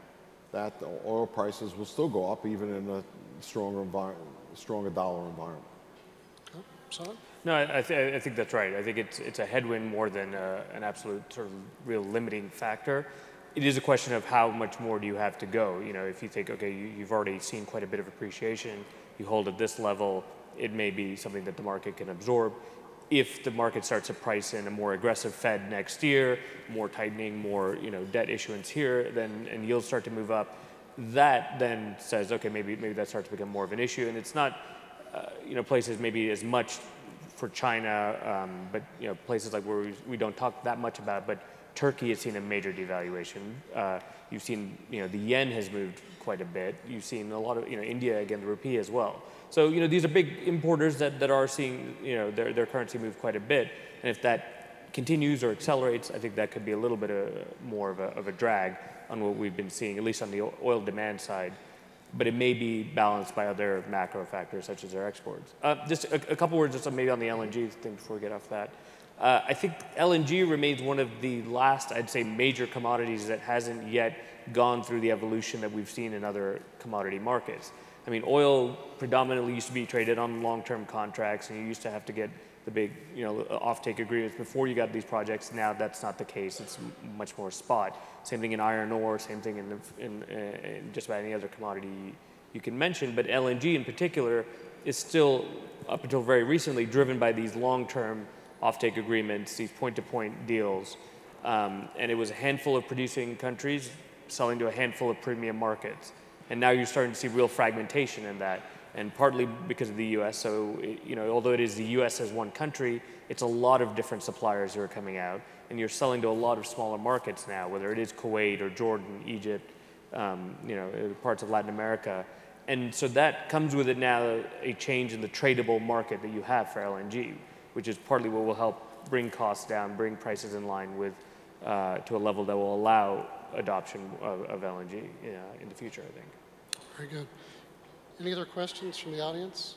that the oil prices will still go up even in a stronger, environment, stronger dollar environment. Okay. Sorry? No, I, I, th I think that's right. I think it's, it's a headwind more than uh, an absolute sort of real limiting factor. It is a question of how much more do you have to go. You know, if you think, okay, you, you've already seen quite a bit of appreciation, you hold at this level, it may be something that the market can absorb. If the market starts to price in a more aggressive Fed next year, more tightening, more you know debt issuance here, then and yields start to move up, that then says, okay, maybe maybe that starts to become more of an issue. And it's not, uh, you know, places maybe as much for China, um, but you know, places like where we, we don't talk that much about, but Turkey has seen a major devaluation. Uh, you've seen, you know, the yen has moved quite a bit. You've seen a lot of, you know, India, again, the rupee as well. So, you know, these are big importers that, that are seeing, you know, their, their currency move quite a bit. And if that continues or accelerates, I think that could be a little bit of, more of a, of a drag on what we've been seeing, at least on the oil demand side. But it may be balanced by other macro factors, such as their exports. Uh, just a, a couple words just maybe on the L N G thing before we get off that. Uh, I think L N G remains one of the last, I'd say, major commodities that hasn't yet gone through the evolution that we've seen in other commodity markets. I mean, oil predominantly used to be traded on long-term contracts, and you used to have to get the big, you know, offtake agreements before you got these projects. Now that's not the case. It's much more spot. Same thing in iron ore, same thing in, in, in just about any other commodity you can mention. But L N G in particular is still, up until very recently, driven by these long-term offtake agreements, these point-to-point deals. Um, and it was a handful of producing countries selling to a handful of premium markets. And now you're starting to see real fragmentation in that, and partly because of the U S. So, it, you know, although it is the U S as one country, it's a lot of different suppliers who are coming out, and you're selling to a lot of smaller markets now, whether it is Kuwait or Jordan, Egypt, um, you know, parts of Latin America. And so that comes with it now a change in the tradable market that you have for L N G, which is partly what will help bring costs down, bring prices in line with, uh, to a level that will allow adoption of, of L N G you know, in the future, I think. Very good. Any other questions from the audience?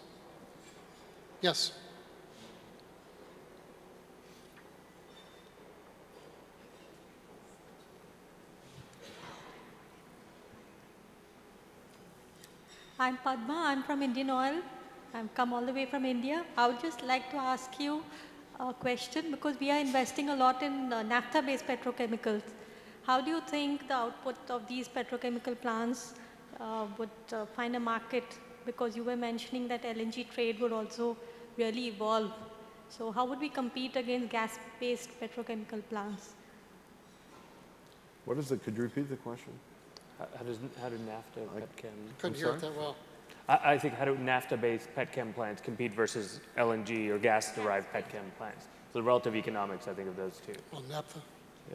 Yes. I'm Padma. I'm from Indian Oil. I've come all the way from India. I would just like to ask you a question, because we are investing a lot in uh, naphtha-based petrochemicals. How do you think the output of these petrochemical plants uh, would uh, find a market? Because you were mentioning that L N G trade would also really evolve. So how would we compete against gas-based petrochemical plants? What is it? Could you repeat the question? How, how does how do NAFTA petchem? Couldn't hear it that well. I, I think how do NAFTA-based petchem plants compete versus L N G or gas-derived petchem plants? So the relative economics, I think, of those two. Well, naphtha. Yeah.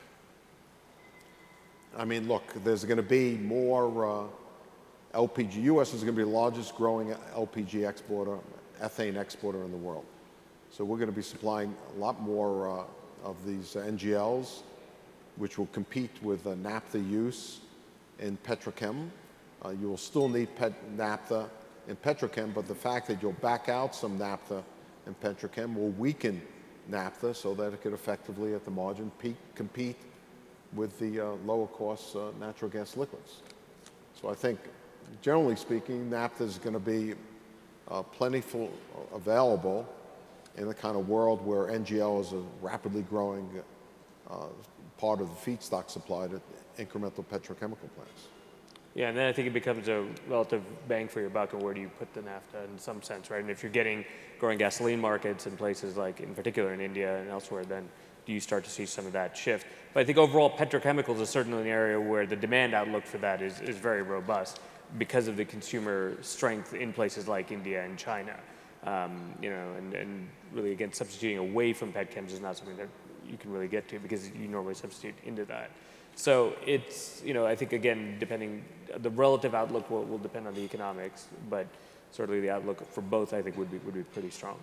I mean, look, there's going to be more uh, L P G. U S is going to be the largest growing L P G exporter, ethane exporter in the world. So we're going to be supplying a lot more uh, of these N G Ls, which will compete with uh, naphtha use in petrochem. Uh, you will still need pet naphtha in petrochem, but the fact that you'll back out some naphtha in petrochem will weaken naphtha so that it could effectively, at the margin, peak, compete with the uh, lower cost uh, natural gas liquids. So I think, generally speaking, naphtha is going to be uh, plentiful available in the kind of world where N G L is a rapidly growing uh, part of the feedstock supply to incremental petrochemical plants. Yeah, and then I think it becomes a relative bang for your buck, and where do you put the naphtha in some sense, right? And if you're getting growing gasoline markets in places like, in particular in India and elsewhere, then do you start to see some of that shift? But I think overall petrochemicals is certainly an area where the demand outlook for that is, is very robust because of the consumer strength in places like India and China. Um, you know, and, and really, again, substituting away from petchems is not something that you can really get to because you normally substitute into that. So it's, you know, I think, again, depending, the relative outlook will, will depend on the economics, but certainly the outlook for both, I think, would be, would be pretty strong.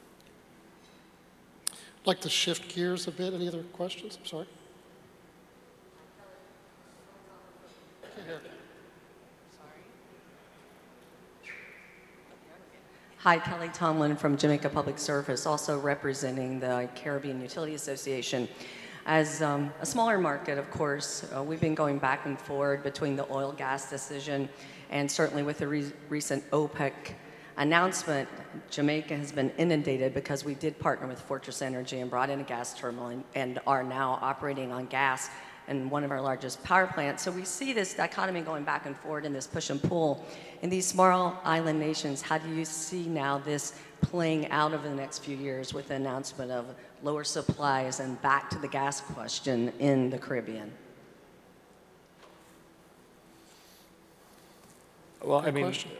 I'd like to shift gears a bit. Any other questions? I'm sorry. Can't hear. Hi, Kelly Tomlin from Jamaica Public Service, also representing the Caribbean Utility Association. As um, a smaller market, of course, uh, we've been going back and forth between the oil-gas decision and certainly with the re recent OPEC announcement. Jamaica has been inundated because we did partner with Fortress Energy and brought in a gas terminal and, and are now operating on gas in one of our largest power plants. So we see this dichotomy going back and forth in this push and pull. In these small island nations, how do you see now this playing out over the next few years with the announcement of lower supplies and back to the gas question in the Caribbean? Well, Good I mean, question.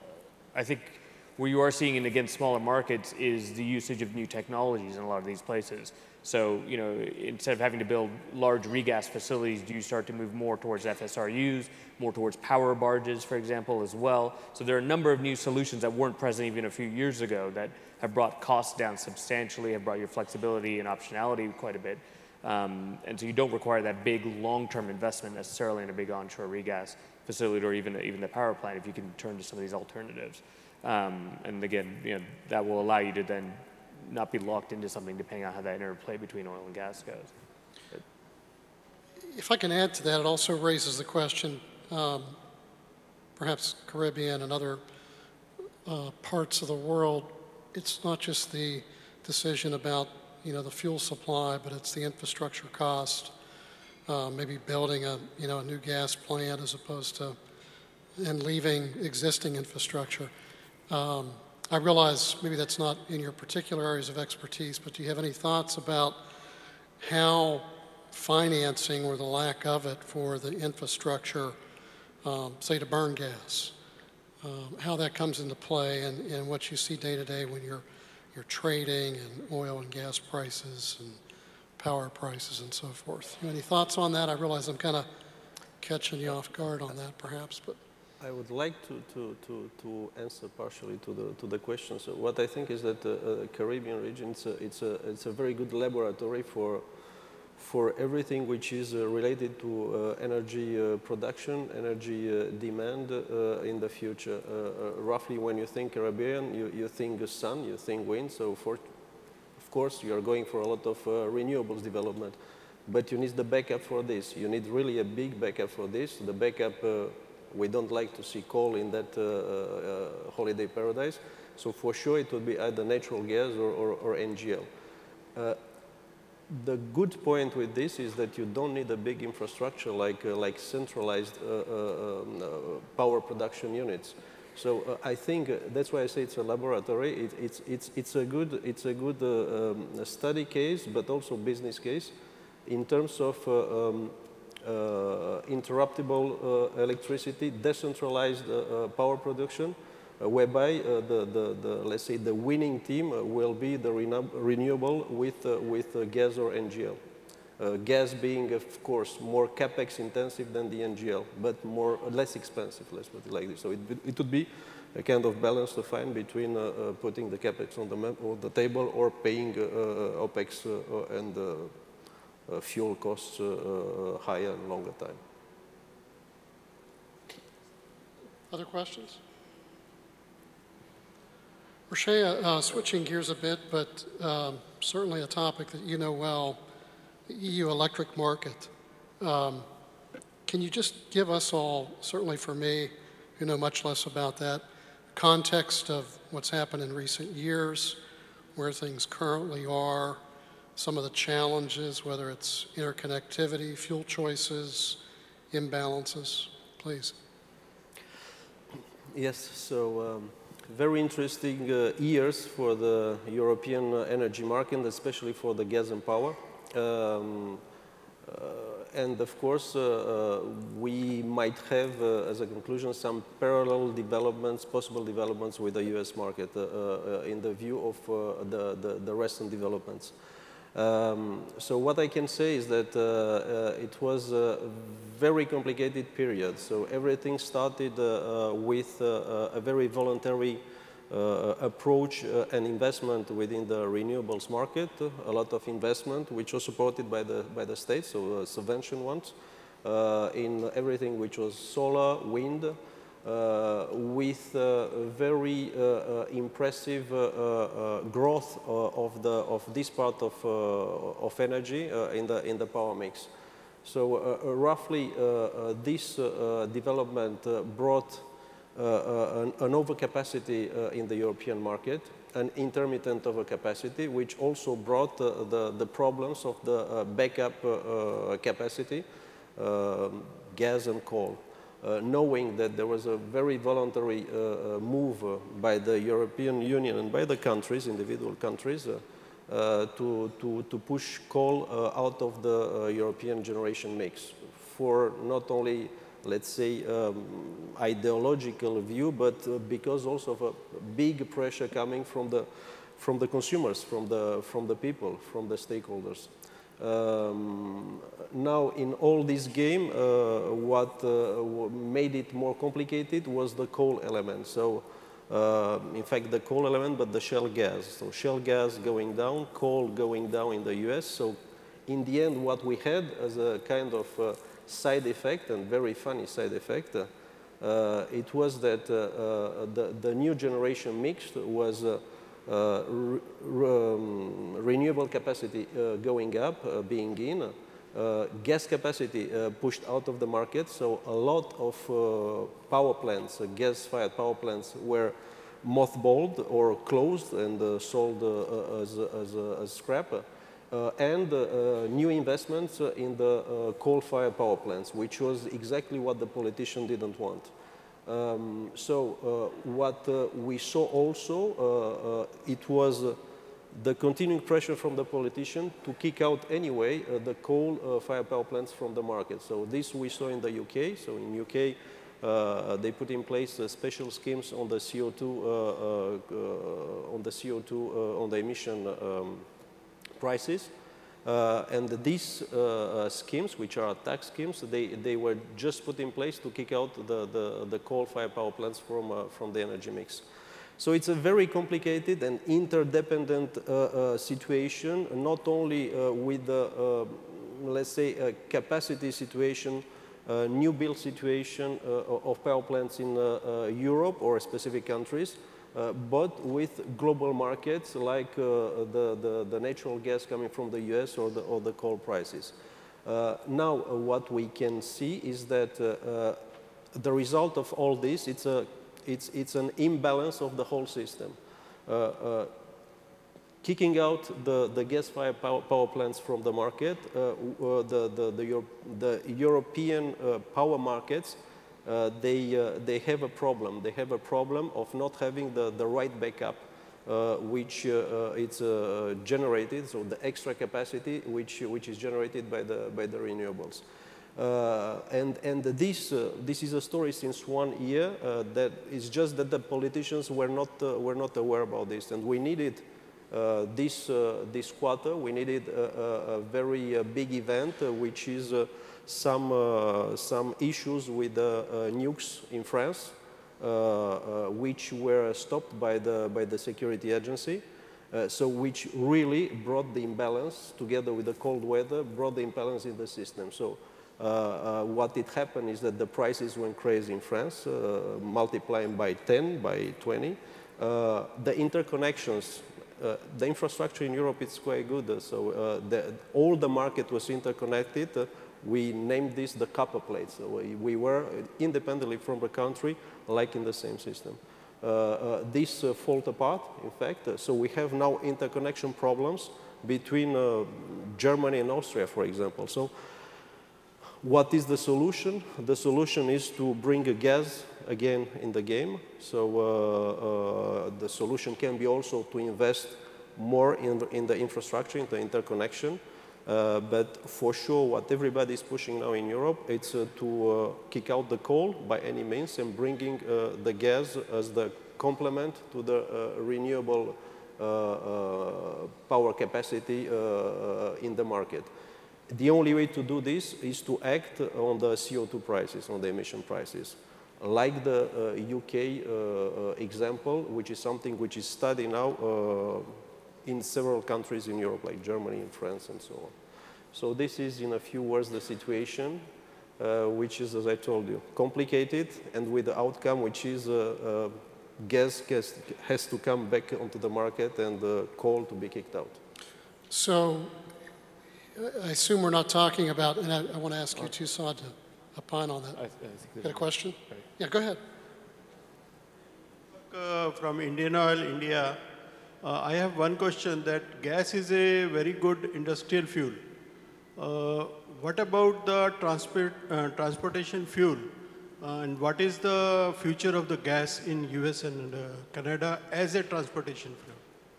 I think where you are seeing it against smaller markets is the usage of new technologies in a lot of these places. So, you know, instead of having to build large regas facilities, do you start to move more towards F S R Us, more towards power barges, for example, as well? So there are a number of new solutions that weren't present even a few years ago that have brought costs down substantially, have brought your flexibility and optionality quite a bit. Um, and so you don't require that big long-term investment necessarily in a big onshore regas facility or even, even the power plant if you can turn to some of these alternatives. Um, and again, you know, that will allow you to then not be locked into something depending on how that interplay between oil and gas goes. But if I can add to that, it also raises the question, um, perhaps Caribbean and other uh, parts of the world, it's not just the decision about, you know, the fuel supply, but it's the infrastructure cost, uh, maybe building a, you know, a new gas plant as opposed to, and leaving existing infrastructure. Um, I realize maybe that's not in your particular areas of expertise, but do you have any thoughts about how financing or the lack of it for the infrastructure, um, say to burn gas, um, how that comes into play and, and what you see day to day when you're, you're trading and oil and gas prices and power prices and so forth? You have any thoughts on that? I realize I'm kind of catching you off guard on that perhaps, but. I would like to, to, to, to answer partially to the, to the question. So what I think is that the uh, Caribbean region, it's a, it's, a, it's a very good laboratory for, for everything which is uh, related to uh, energy uh, production, energy uh, demand uh, in the future. Uh, uh, roughly when you think Caribbean, you, you think sun, you think wind. So for, of course, you are going for a lot of uh, renewables development. But you need the backup for this. You need really a big backup for this. The backup uh, we don't like to see coal in that uh, uh, holiday paradise. So for sure it would be either natural gas or, or, or N G L. Uh, the good point with this is that you don't need a big infrastructure like, uh, like centralized uh, uh, um, uh, power production units. So uh, I think uh, that's why I say it's a laboratory. It, it's, it's, it's a good, it's a good uh, um, study case, but also business case in terms of uh, um, Uh, interruptible uh, electricity, decentralized uh, uh, power production, uh, whereby uh, the, the, the, let's say, the winning team uh, will be the renewable with, uh, with uh, gas or N G L. Uh, gas being, of course, more capex intensive than the N G L, but more less expensive, let's put it like this. So it, it would be a kind of balance to find between uh, uh, putting the capex on the, on the table or paying uh, uh, OPEX uh, and uh, Uh, fuel costs uh, uh, higher and longer time. Other questions? Roshea, uh, switching gears a bit, but um, certainly a topic that you know well, the E U electric market. Um, can you just give us all, certainly for me, who know much less about that, context of what's happened in recent years, where things currently are, some of the challenges, whether it's interconnectivity, fuel choices, imbalances, please. Yes, so um, very interesting uh, years for the European uh, energy market, especially for the gas and power. Um, uh, and of course, uh, uh, we might have, uh, as a conclusion, some parallel developments, possible developments with the U S market uh, uh, in the view of uh, the, the, the recent developments. Um, so what I can say is that uh, uh, it was a very complicated period. So everything started uh, uh, with uh, a very voluntary uh, approach uh, and investment within the renewables market, a lot of investment which was supported by the, by the state, so uh, subvention ones, uh, in everything which was solar, wind, uh, with uh, very uh, uh, impressive uh, uh, growth uh, of the of this part of uh, of energy uh, in the in the power mix. So uh, uh, roughly, uh, uh, this uh, development uh, brought uh, uh, an, an overcapacity uh, in the European market, an intermittent overcapacity, which also brought uh, the, the problems of the uh, backup uh, uh, capacity, uh, gas and coal. Uh, knowing that there was a very voluntary uh, move uh, by the European Union and by the countries, individual countries, uh, Uh, to, to, to push coal uh, out of the uh, European generation mix for not only, let's say, um, ideological view, but uh, because also of a big pressure coming from the, from the consumers, from the, from the people, from the stakeholders. Um, now, in all this game, uh, what uh, made it more complicated was the coal element. So, Uh, in fact, the coal element, but the shale gas. So shale gas going down, coal going down in the U S. So in the end, what we had as a kind of uh, side effect, and very funny side effect, uh, uh, it was that uh, uh, the, the new generation mix was uh, uh, re um, renewable capacity uh, going up, uh, being in, uh, gas capacity uh, pushed out of the market, so a lot of uh, power plants, uh, gas-fired power plants, were mothballed or closed and uh, sold uh, as, as, as scrap, uh, and uh, new investments in the uh, coal-fired power plants, which was exactly what the politician didn't want. Um, so uh, what uh, we saw also, uh, uh, it was uh, the continuing pressure from the politician to kick out anyway uh, the coal-fired uh, power plants from the market. So this we saw in the U K. So in U K, uh, they put in place uh, special schemes on the C O two, uh, uh, on the C O two, uh, on the emission um, prices. Uh, and these uh, uh, schemes, which are tax schemes, they, they were just put in place to kick out the, the, the coal-fired power plants from, uh, from the energy mix. So it's a very complicated and interdependent uh, uh, situation, not only uh, with the, uh, let's say, a capacity situation, uh, new build situation uh, of power plants in uh, uh, Europe or specific countries, Uh, but with global markets like uh, the, the, the natural gas coming from the U S or the, or the coal prices. Uh, now, uh, what we can see is that uh, uh, the result of all this, it's, a, it's, it's an imbalance of the whole system. Uh, uh, kicking out the, the gas-fired power, power plants from the market, uh, uh, the, the, the, Euro the European uh, power markets, Uh, they, uh, they have a problem. They have a problem of not having the, the right backup, uh, which uh, uh, it's uh, generated, so the extra capacity which, which is generated by the, by the renewables. Uh, and and this, uh, this is a story since one year uh, that is just that the politicians were not, uh, were not aware about this. And we needed uh, this, uh, this quarter, we needed a, a, a very uh, big event, uh, which is uh, Some, uh, some issues with the uh, nukes in France, uh, uh, which were stopped by the, by the security agency, uh, so which really brought the imbalance, together with the cold weather, brought the imbalance in the system. So uh, uh, what it happened is that the prices went crazy in France, uh, multiplying by ten, by twenty. Uh, the interconnections, uh, the infrastructure in Europe is quite good, uh, so uh, the, all the market was interconnected. Uh, We named this the copper plates. So we, we were independently from the country, like in the same system. Uh, uh, this uh, fall apart, in fact. Uh, so we have now interconnection problems between uh, Germany and Austria, for example. So what is the solution? The solution is to bring a gas again in the game. So uh, uh, the solution can be also to invest more in the, in the infrastructure, in the interconnection. Uh, but for sure, what everybody is pushing now in Europe, it's uh, to uh, kick out the coal by any means and bringing uh, the gas as the complement to the uh, renewable uh, uh, power capacity uh, in the market. The only way to do this is to act on the C O two prices, on the emission prices. Like the uh, U K uh, uh, example, which is something which is studied now uh, in several countries in Europe, like Germany and France and so on. So this is, in a few words, the situation. uh, which is, as I told you, complicated, and with the outcome which is uh, uh, gas, gas has to come back onto the market and uh, coal to be kicked out. So I assume we're not talking about, and I, I want to ask you too, Saad, to opine on that. I, I think Got a question? Right. Yeah, go ahead. Uh, from Indian Oil, India, uh, I have one question that gas is a very good industrial fuel. Uh, what about the transport, uh, transportation fuel? Uh, and what is the future of the gas in U S and uh, Canada as a transportation fuel?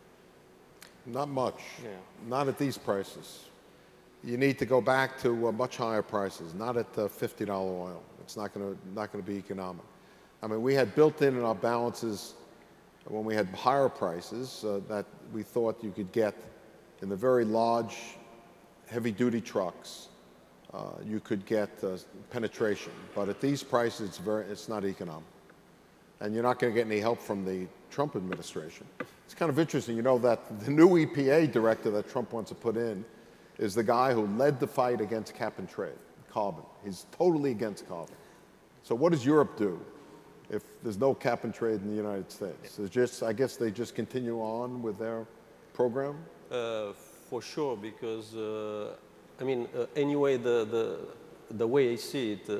Not much. Yeah. Not at these prices. You need to go back to uh, much higher prices, not at uh, fifty dollar oil. It's not going to not going to be economic. I mean, we had built in in our balances when we had higher prices uh, that we thought you could get in the very large, heavy-duty trucks. Uh, you could get uh, penetration, but at these prices, it's very it's not economic, and you're not going to get any help from the Trump administration. It's kind of interesting, you know, that the new E P A director that Trump wants to put in is the guy who led the fight against cap and trade, carbon. He's totally against carbon. So what does Europe do if there's no cap and trade in the United States? It's just, I guess they just continue on with their program? Uh, for sure, because uh, I mean, uh, anyway, the, the, the way I see it,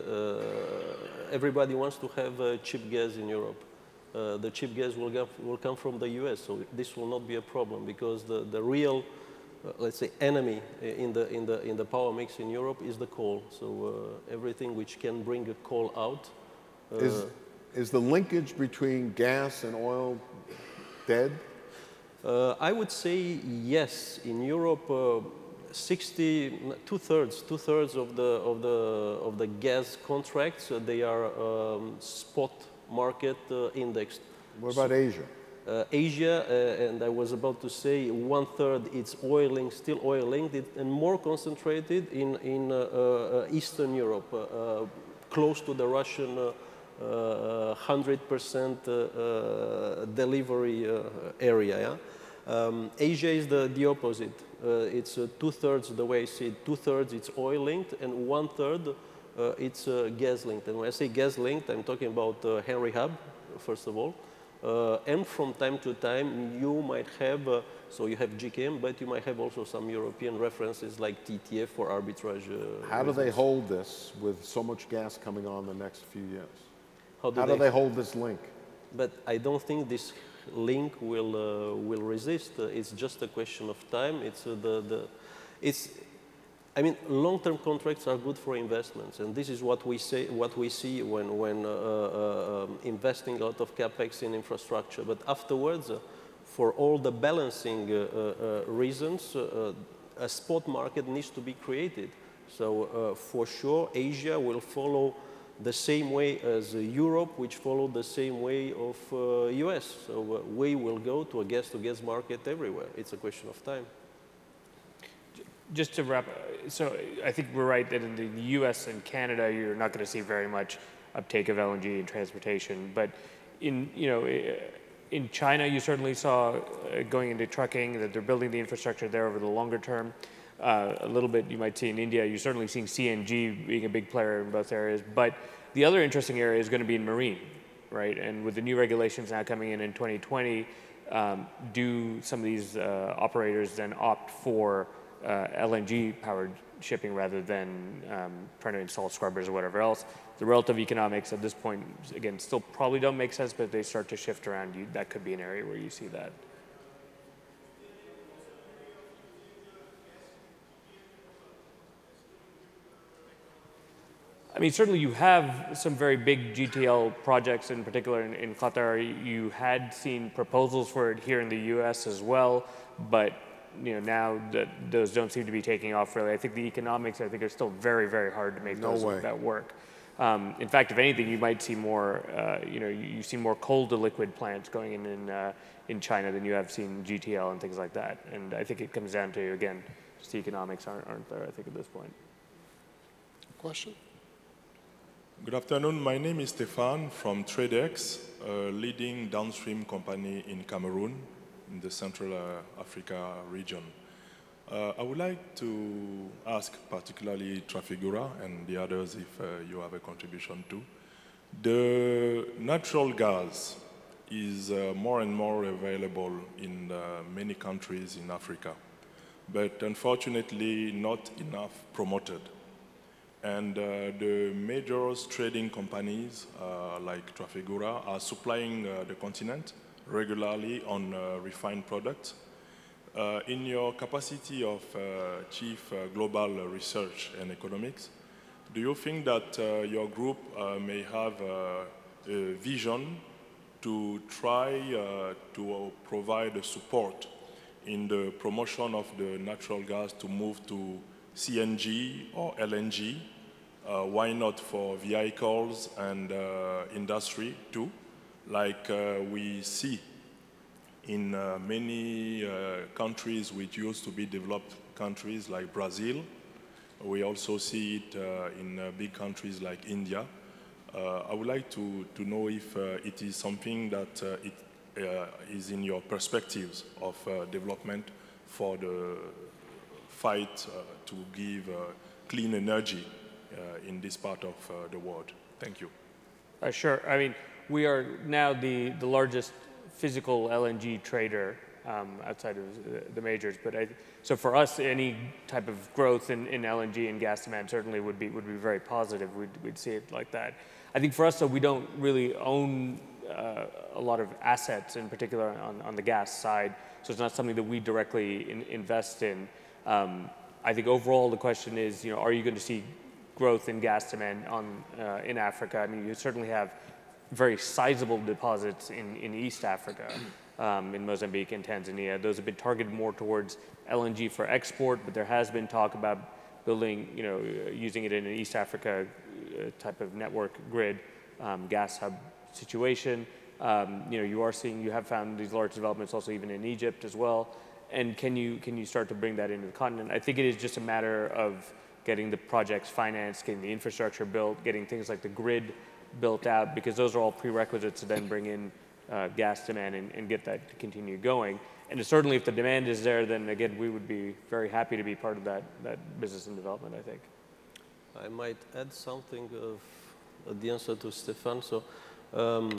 uh, everybody wants to have uh, cheap gas in Europe. Uh, the cheap gas will, get, will come from the U S, so this will not be a problem because the, the real, uh, let's say, enemy in the, in, the, in the power mix in Europe is the coal. So uh, everything which can bring a coal out. Uh, Is, is the linkage between gas and oil dead? Uh, I would say yes. In Europe, uh, sixty, two-thirds, two-thirds of the of the of the gas contracts uh, they are um, spot market uh, indexed. What about so, Asia? Uh, Asia, uh, and I was about to say one-third it's oil linked, still oil linked, it, and more concentrated in in uh, uh, Eastern Europe, uh, uh, close to the Russian. Uh, one hundred percent uh, uh, delivery uh, area. Yeah? Um, Asia is the, the opposite. Uh, it's uh, two-thirds, the way I see it, two-thirds it's oil-linked and one-third uh, it's uh, gas-linked. And when I say gas-linked, I'm talking about uh, Henry Hub, first of all. Uh, and from time to time, you might have, uh, so you have G K M, but you might have also some European references like T T F for arbitrage. Uh, How do they reasons. hold this with so much gas coming on the next few years? How do How they, do they hold this link? But I don't think this link will uh, will resist. Uh, it's just a question of time. It's uh, the the, it's. I mean, long-term contracts are good for investments, and this is what we say. What we see when when uh, uh, um, investing a lot of capex in infrastructure. But afterwards, uh, for all the balancing uh, uh, reasons, uh, a spot market needs to be created. So uh, for sure, Asia will follow the same way as uh, Europe, which followed the same way of uh, U S. So uh, we will go to a gas-to-gas market everywhere. It's a question of time. Just to wrap, so I think we're right that in the U S and Canada, you're not going to see very much uptake of L N G and transportation. But in, you know, in China, you certainly saw uh, going into trucking that they're building the infrastructure there over the longer term. Uh, a little bit you might see in India. You're certainly seeing C N G being a big player in both areas. But the other interesting area is going to be in marine, right? And with the new regulations now coming in in twenty twenty, um, do some of these uh, operators then opt for uh, L N G powered shipping rather than um, trying to install scrubbers or whatever else? The relative economics at this point, again, still probably don't make sense, but if they start to shift around, you, that could be an area where you see that. I mean, certainly you have some very big G T L projects, in particular in, in Qatar. You had seen proposals for it here in the U S as well, but you know now that those don't seem to be taking off really. I think the economics, I think, are still very, very hard to make No those way. that work. Um, in fact, if anything, you might see more. Uh, you know, you, you see more cold to liquid plants going in in, uh, in China than you have seen G T L and things like that. And I think it comes down to, again, just the economics aren't, aren't there. I think at this point. Question? Good afternoon. My name is Stefan from TradeX, a leading downstream company in Cameroon, in the Central uh, Africa region. Uh, I would like to ask particularly Trafigura and the others if uh, you have a contribution too. The natural gas is uh, more and more available in uh, many countries in Africa, but unfortunately not enough promoted. And uh, the major trading companies uh, like Trafigura are supplying uh, the continent regularly on uh, refined products. Uh, in your capacity of uh, Chief uh, Global Research and Economics, do you think that uh, your group uh, may have uh, a vision to try uh, to provide support in the promotion of the natural gas to move to C N G or L N G? Uh, why not for vehicles and uh, industry too, like uh, we see in uh, many uh, countries which used to be developed countries like Brazil. We also see it uh, in uh, big countries like India. Uh, I would like to, to know if uh, it is something that uh, it uh, is in your perspectives of uh, development for the fight uh, to give uh, clean energy uh, in this part of uh, the world. Thank you. Uh, sure. I mean, we are now the, the largest physical L N G trader um, outside of the majors. But I, so for us, any type of growth in, in L N G and gas demand certainly would be would be very positive. We'd, we'd see it like that. I think for us, though, we don't really own uh, a lot of assets, in particular on, on the gas side. So it's not something that we directly in, invest in. Um, I think overall the question is, you know, are you going to see growth in gas demand on uh, in Africa? I mean, you certainly have very sizable deposits in, in East Africa, um, in Mozambique and Tanzania. Those have been targeted more towards L N G for export, but there has been talk about building, you know, using it in an East Africa uh, type of network grid, um, gas hub situation. Um, you know, you are seeing, you have found these large developments also even in Egypt as well. And can you, can you start to bring that into the continent? I think it is just a matter of getting the projects financed, getting the infrastructure built, getting things like the grid built out, because those are all prerequisites to then bring in uh, gas demand and, and get that to continue going. And certainly if the demand is there, then again, we would be very happy to be part of that, that business and development, I think. I might add something of the answer to Stefan. So um,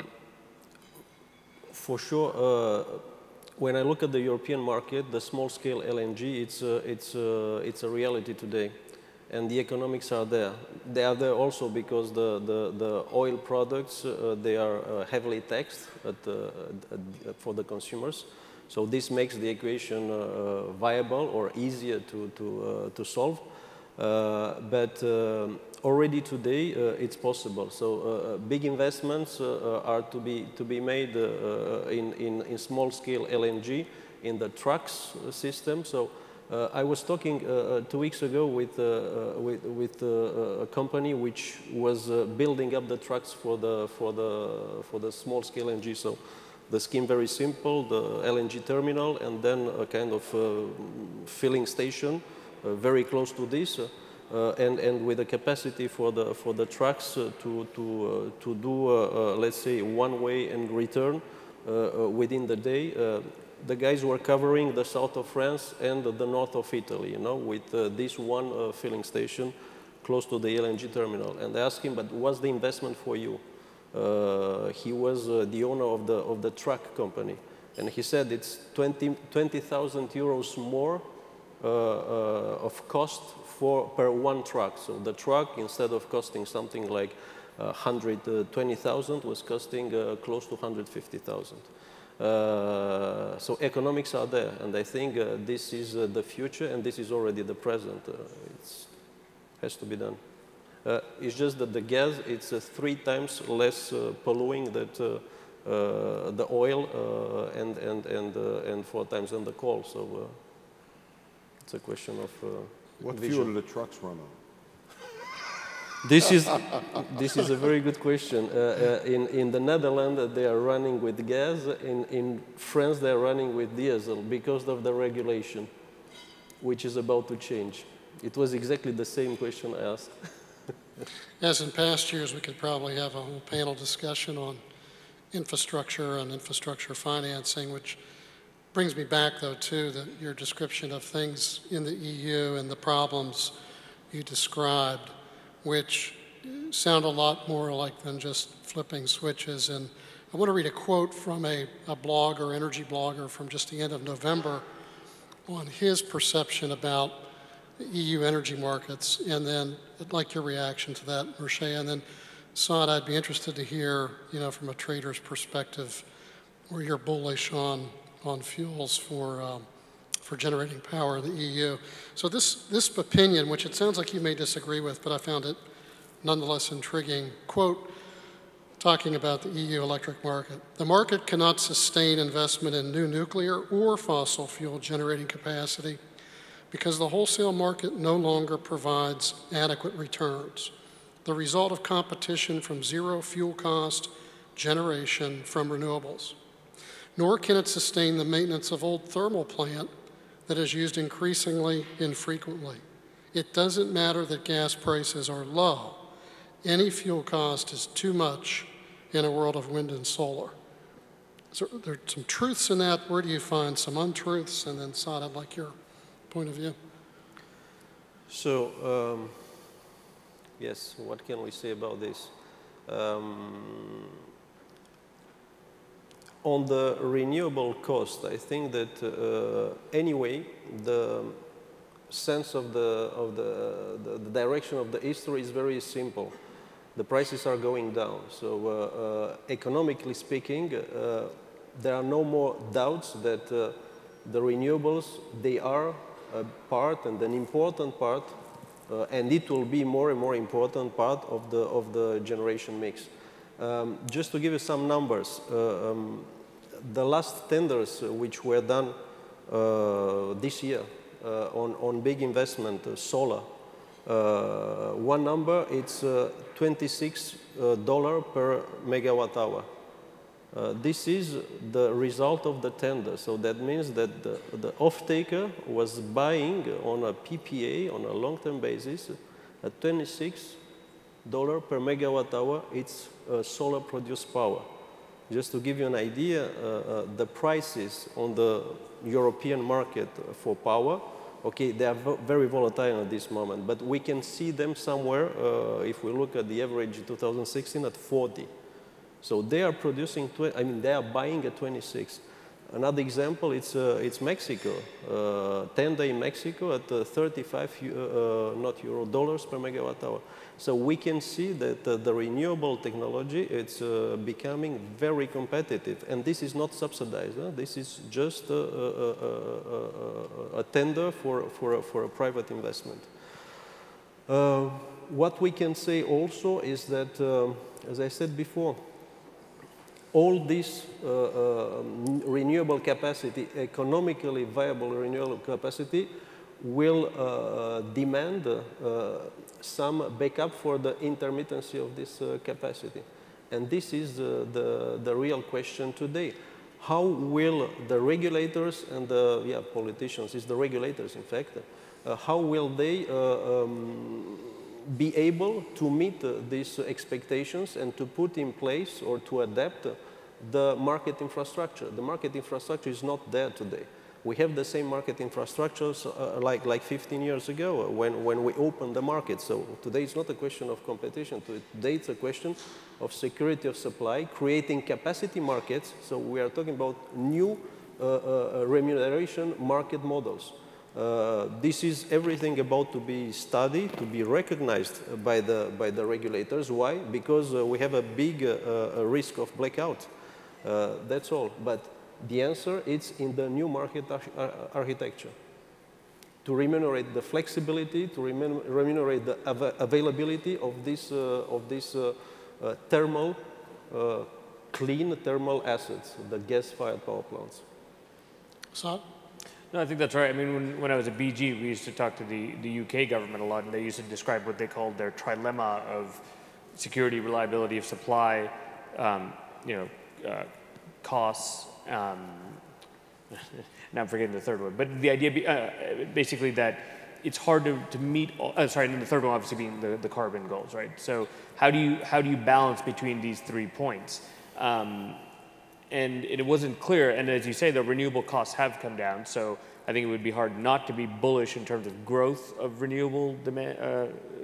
for sure, uh, when I look at the European market, the small-scale L N G, it's, uh, it's, uh, it's a reality today. And the economics are there. They are there also because the, the, the oil products, uh, they are uh, heavily taxed at, uh, at, for the consumers. So this makes the equation uh, viable or easier to, to, uh, to solve. Uh, but uh, already today, uh, it's possible. So uh, big investments uh, are to be, to be made uh, in, in, in small-scale L N G in the trucks system. So Uh, I was talking uh, two weeks ago with, uh, uh, with, with uh, a company which was uh, building up the trucks for the, for the, for the small-scale L N G. So the scheme very simple, the L N G terminal, and then a kind of uh, filling station uh, very close to this, uh, and, and with a capacity for the, for the trucks uh, to, to, uh, to do, uh, uh, let's say, one way and return uh, uh, within the day. Uh, The guys were covering the south of France and the north of Italy, you know, with uh, this one uh, filling station close to the L N G terminal. And I asked him, but what's the investment for you? Uh, he was uh, the owner of the, of the truck company. And he said it's twenty thousand euros more uh, uh, of cost for, per one truck. So the truck, instead of costing something like uh, one hundred twenty thousand, was costing uh, close to one hundred fifty thousand. Uh, so economics are there, and I think uh, this is uh, the future, and this is already the present. Uh, it has to be done. Uh, it's just that the gas, it's uh, three times less uh, polluting than uh, uh, the oil, uh, and, and, and, uh, and four times than the coal. So uh, it's a question of uh, What vision. fuel do the trucks run on? This is, this is a very good question. Uh, uh, in, in the Netherlands, uh, they are running with gas. In, in France, they are running with diesel because of the regulation, which is about to change. It was exactly the same question I asked. As in past years, we could probably have a whole panel discussion on infrastructure and infrastructure financing, which brings me back, though, to the, your description of things in the E U and the problems you described, which sound a lot more like than just flipping switches. And I want to read a quote from a, a blogger, energy blogger, from just the end of November on his perception about the E U energy markets, and then I'd like your reaction to that, Moshe. And then, Saad, I'd be interested to hear, you know, from a trader's perspective, where you're bullish on on fuels for um, for generating power in the E U. So this this opinion, which it sounds like you may disagree with, but I found it nonetheless intriguing. Quote, talking about the E U electric market: the market cannot sustain investment in new nuclear or fossil fuel generating capacity because the wholesale market no longer provides adequate returns, the result of competition from zero fuel cost generation from renewables. Nor can it sustain the maintenance of old thermal plant that is used increasingly infrequently. It doesn't matter that gas prices are low. Any fuel cost is too much in a world of wind and solar. So there are some truths in that. Where do you find some untruths? And then, Saad, I'd like your point of view. So, um, yes, what can we say about this? Um, on the renewable cost, I think that uh, anyway, the sense of the, of the, the, the direction of the history is very simple. The prices are going down. So uh, uh, economically speaking, uh, there are no more doubts that uh, the renewables, they are a part and an important part, uh, and it will be more and more important part of the, of the generation mix. Um, just to give you some numbers, uh, um, the last tenders uh, which were done uh, this year uh, on, on big investment, uh, solar, uh, one number, it's uh, twenty-six dollars per megawatt hour. Uh, this is the result of the tender. So that means that the, the off-taker was buying on a P P A, on a long-term basis, at twenty-six dollars per megawatt hour, it's uh, solar-produced power. Just to give you an idea, uh, uh, the prices on the European market for power, okay, they are very volatile at this moment, but we can see them somewhere, uh, if we look at the average in two thousand sixteen, at forty. So they are producing, I mean, they are buying at twenty-six. Another example, it's, uh, it's Mexico. Uh, tender in Mexico at uh, thirty-five, uh, not euro, dollars per megawatt hour. So we can see that uh, the renewable technology, it's uh, becoming very competitive. And this is not subsidized. Huh? This is just a, a, a, a tender for, for, a, for a private investment. Uh, what we can say also is that, uh, as I said before, all this uh, uh, renewable capacity, economically viable renewable capacity, will uh, demand uh, some backup for the intermittency of this uh, capacity. And this is uh, the, the real question today. How will the regulators and the yeah, politicians, it's the regulators in fact, uh, how will they uh, um, be able to meet uh, these expectations and to put in place or to adapt uh, the market infrastructure? The market infrastructure is not there today. We have the same market infrastructures uh, like, like fifteen years ago when, when we opened the market. So today it's not a question of competition. Today it's a question of security of supply, creating capacity markets. So we are talking about new uh, uh, remuneration market models. Uh, this is everything about to be studied, to be recognized by the, by the regulators. Why? Because uh, we have a big uh, uh, risk of blackout. Uh, that's all. But the answer is in the new market ar ar architecture. To remunerate the flexibility, to remun remunerate the av availability of this, uh, of this uh, uh, thermal, uh, clean thermal assets, the gas-fired power plants. Saad? No, I think that's right. I mean, when, when I was at B G, we used to talk to the, the U K government a lot, and they used to describe what they called their trilemma of security, reliability of supply, um, you know, uh, costs. Um, now I'm forgetting the third one, but the idea, be, uh, basically, that it's hard to, to meet. All, uh, sorry, and the third one obviously being the, the carbon goals, right? So how do you how do you balance between these three points? Um, and it wasn't clear. And as you say, the renewable costs have come down. So I think it would be hard not to be bullish in terms of growth of renewable demand uh,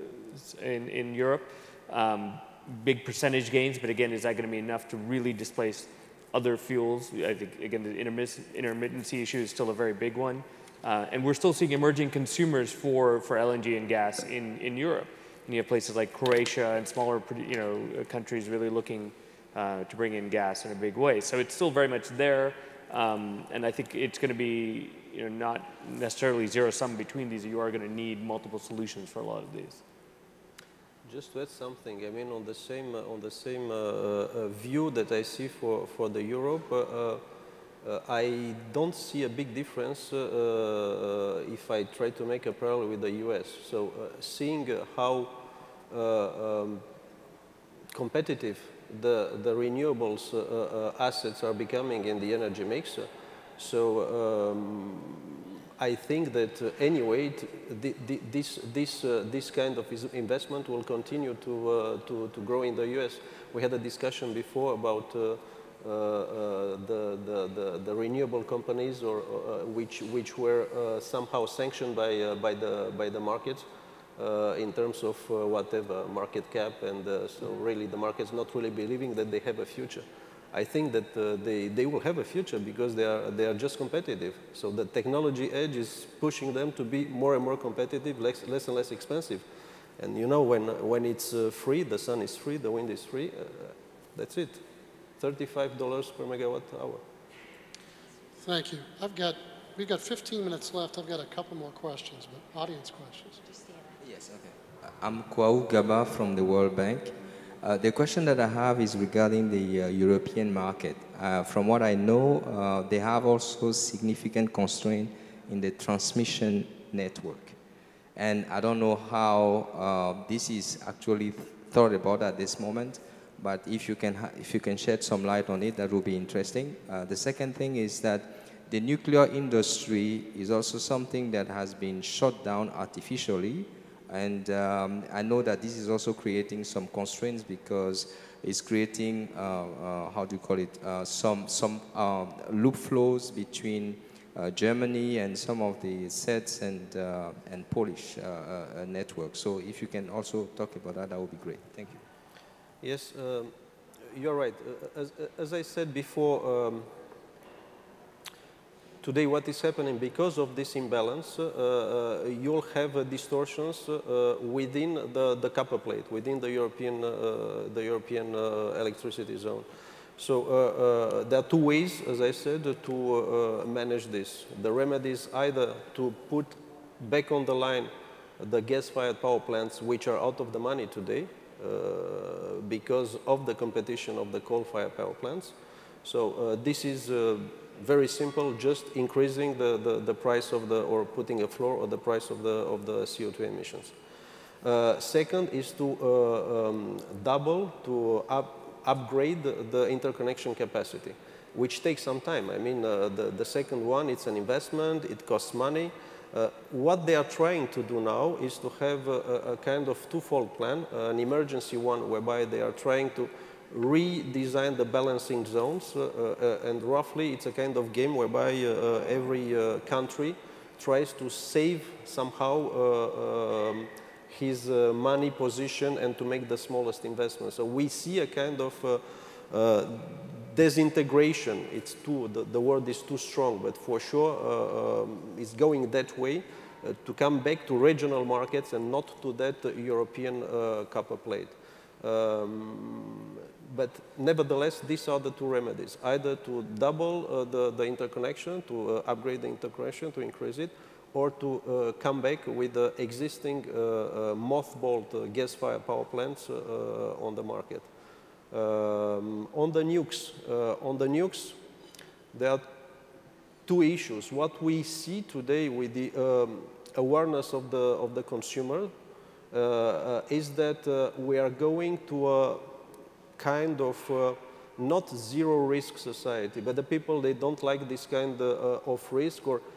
in, in Europe. Um, big percentage gains, but again, is that going to be enough to really displace other fuels? I think, again, the intermittency issue is still a very big one. Uh, and we're still seeing emerging consumers for, for L N G and gas in, in Europe. And you have places like Croatia and smaller, you know, countries really looking uh, to bring in gas in a big way. So it's still very much there. Um, and I think it's going to be, you know, not necessarily zero sum between these. You are going to need multiple solutions for a lot of these. Just to add something, I mean, on the same uh, on the same uh, uh, view that I see for for the Europe, uh, uh, I don't see a big difference uh, uh, if I try to make a parallel with the U S. So, uh, seeing uh, how uh, um, competitive the the renewables uh, uh, assets are becoming in the energy mix, uh, so. Um, I think that uh, anyway, th th this this uh, this kind of investment will continue to uh, to to grow in the U S. We had a discussion before about uh, uh, uh, the, the the the renewable companies, or uh, which which were uh, somehow sanctioned by uh, by the by the market uh, in terms of uh, whatever market cap, and uh, so really the market's not really believing that they have a future. I think that uh, they, they will have a future because they are, they are just competitive. So the technology edge is pushing them to be more and more competitive, less, less and less expensive. And you know, when, when it's uh, free, the sun is free, the wind is free, uh, that's it. thirty-five dollars per megawatt hour. Thank you. I've got, we've got fifteen minutes left. I've got a couple more questions, but audience questions. Yes, okay. I'm Kwaou Gaba from the World Bank. Uh, the question that I have is regarding the uh, European market. Uh, from what I know, uh, they have also significant constraint in the transmission network. And I don't know how uh, this is actually thought about at this moment, but if you can, ha if you can shed some light on it, that would be interesting. Uh, the second thing is that the nuclear industry is also something that has been shut down artificially. And um, I know that this is also creating some constraints because it's creating, uh, uh, how do you call it, uh, some, some uh, loop flows between uh, Germany and some of the S E Ds and, uh, and Polish uh, uh, networks. So if you can also talk about that, that would be great. Thank you. Yes, um, you're right. Uh, as, as I said before, um, today, what is happening because of this imbalance, uh, uh, you'll have uh, distortions uh, within the, the copper plate, within the European, uh, the European uh, electricity zone. So uh, uh, there are two ways, as I said, to uh, manage this. The remedy is either to put back on the line the gas-fired power plants, which are out of the money today uh, because of the competition of the coal-fired power plants. So uh, this is uh, very simple, just increasing the, the, the price of the, or putting a floor on the price of the, of the C O two emissions. Uh, second is to uh, um, double, to up, upgrade the, the interconnection capacity, which takes some time. I mean, uh, the, the second one, it's an investment, it costs money. Uh, what they are trying to do now is to have a, a kind of twofold plan, uh, an emergency one whereby they are trying to redesign the balancing zones, uh, uh, and roughly it's a kind of game whereby uh, every uh, country tries to save somehow uh, um, his uh, money position and to make the smallest investment. So we see a kind of uh, uh, disintegration. It's too, the, the word is too strong, but for sure uh, um, it's going that way uh, to come back to regional markets and not to that uh, European uh, copper plate. Um, but nevertheless, these are the two remedies, either to double uh, the, the interconnection, to uh, upgrade the interconnection, to increase it, or to uh, come back with the existing uh, uh, mothballed uh, gas-fired power plants uh, on the market. Um, on the nukes, uh, on the nukes, there are two issues. What we see today with the um, awareness of the, of the consumer Uh, uh, is that uh, we are going to a kind of uh, not zero risk society, but the people, they don't like this kind uh, of risk, or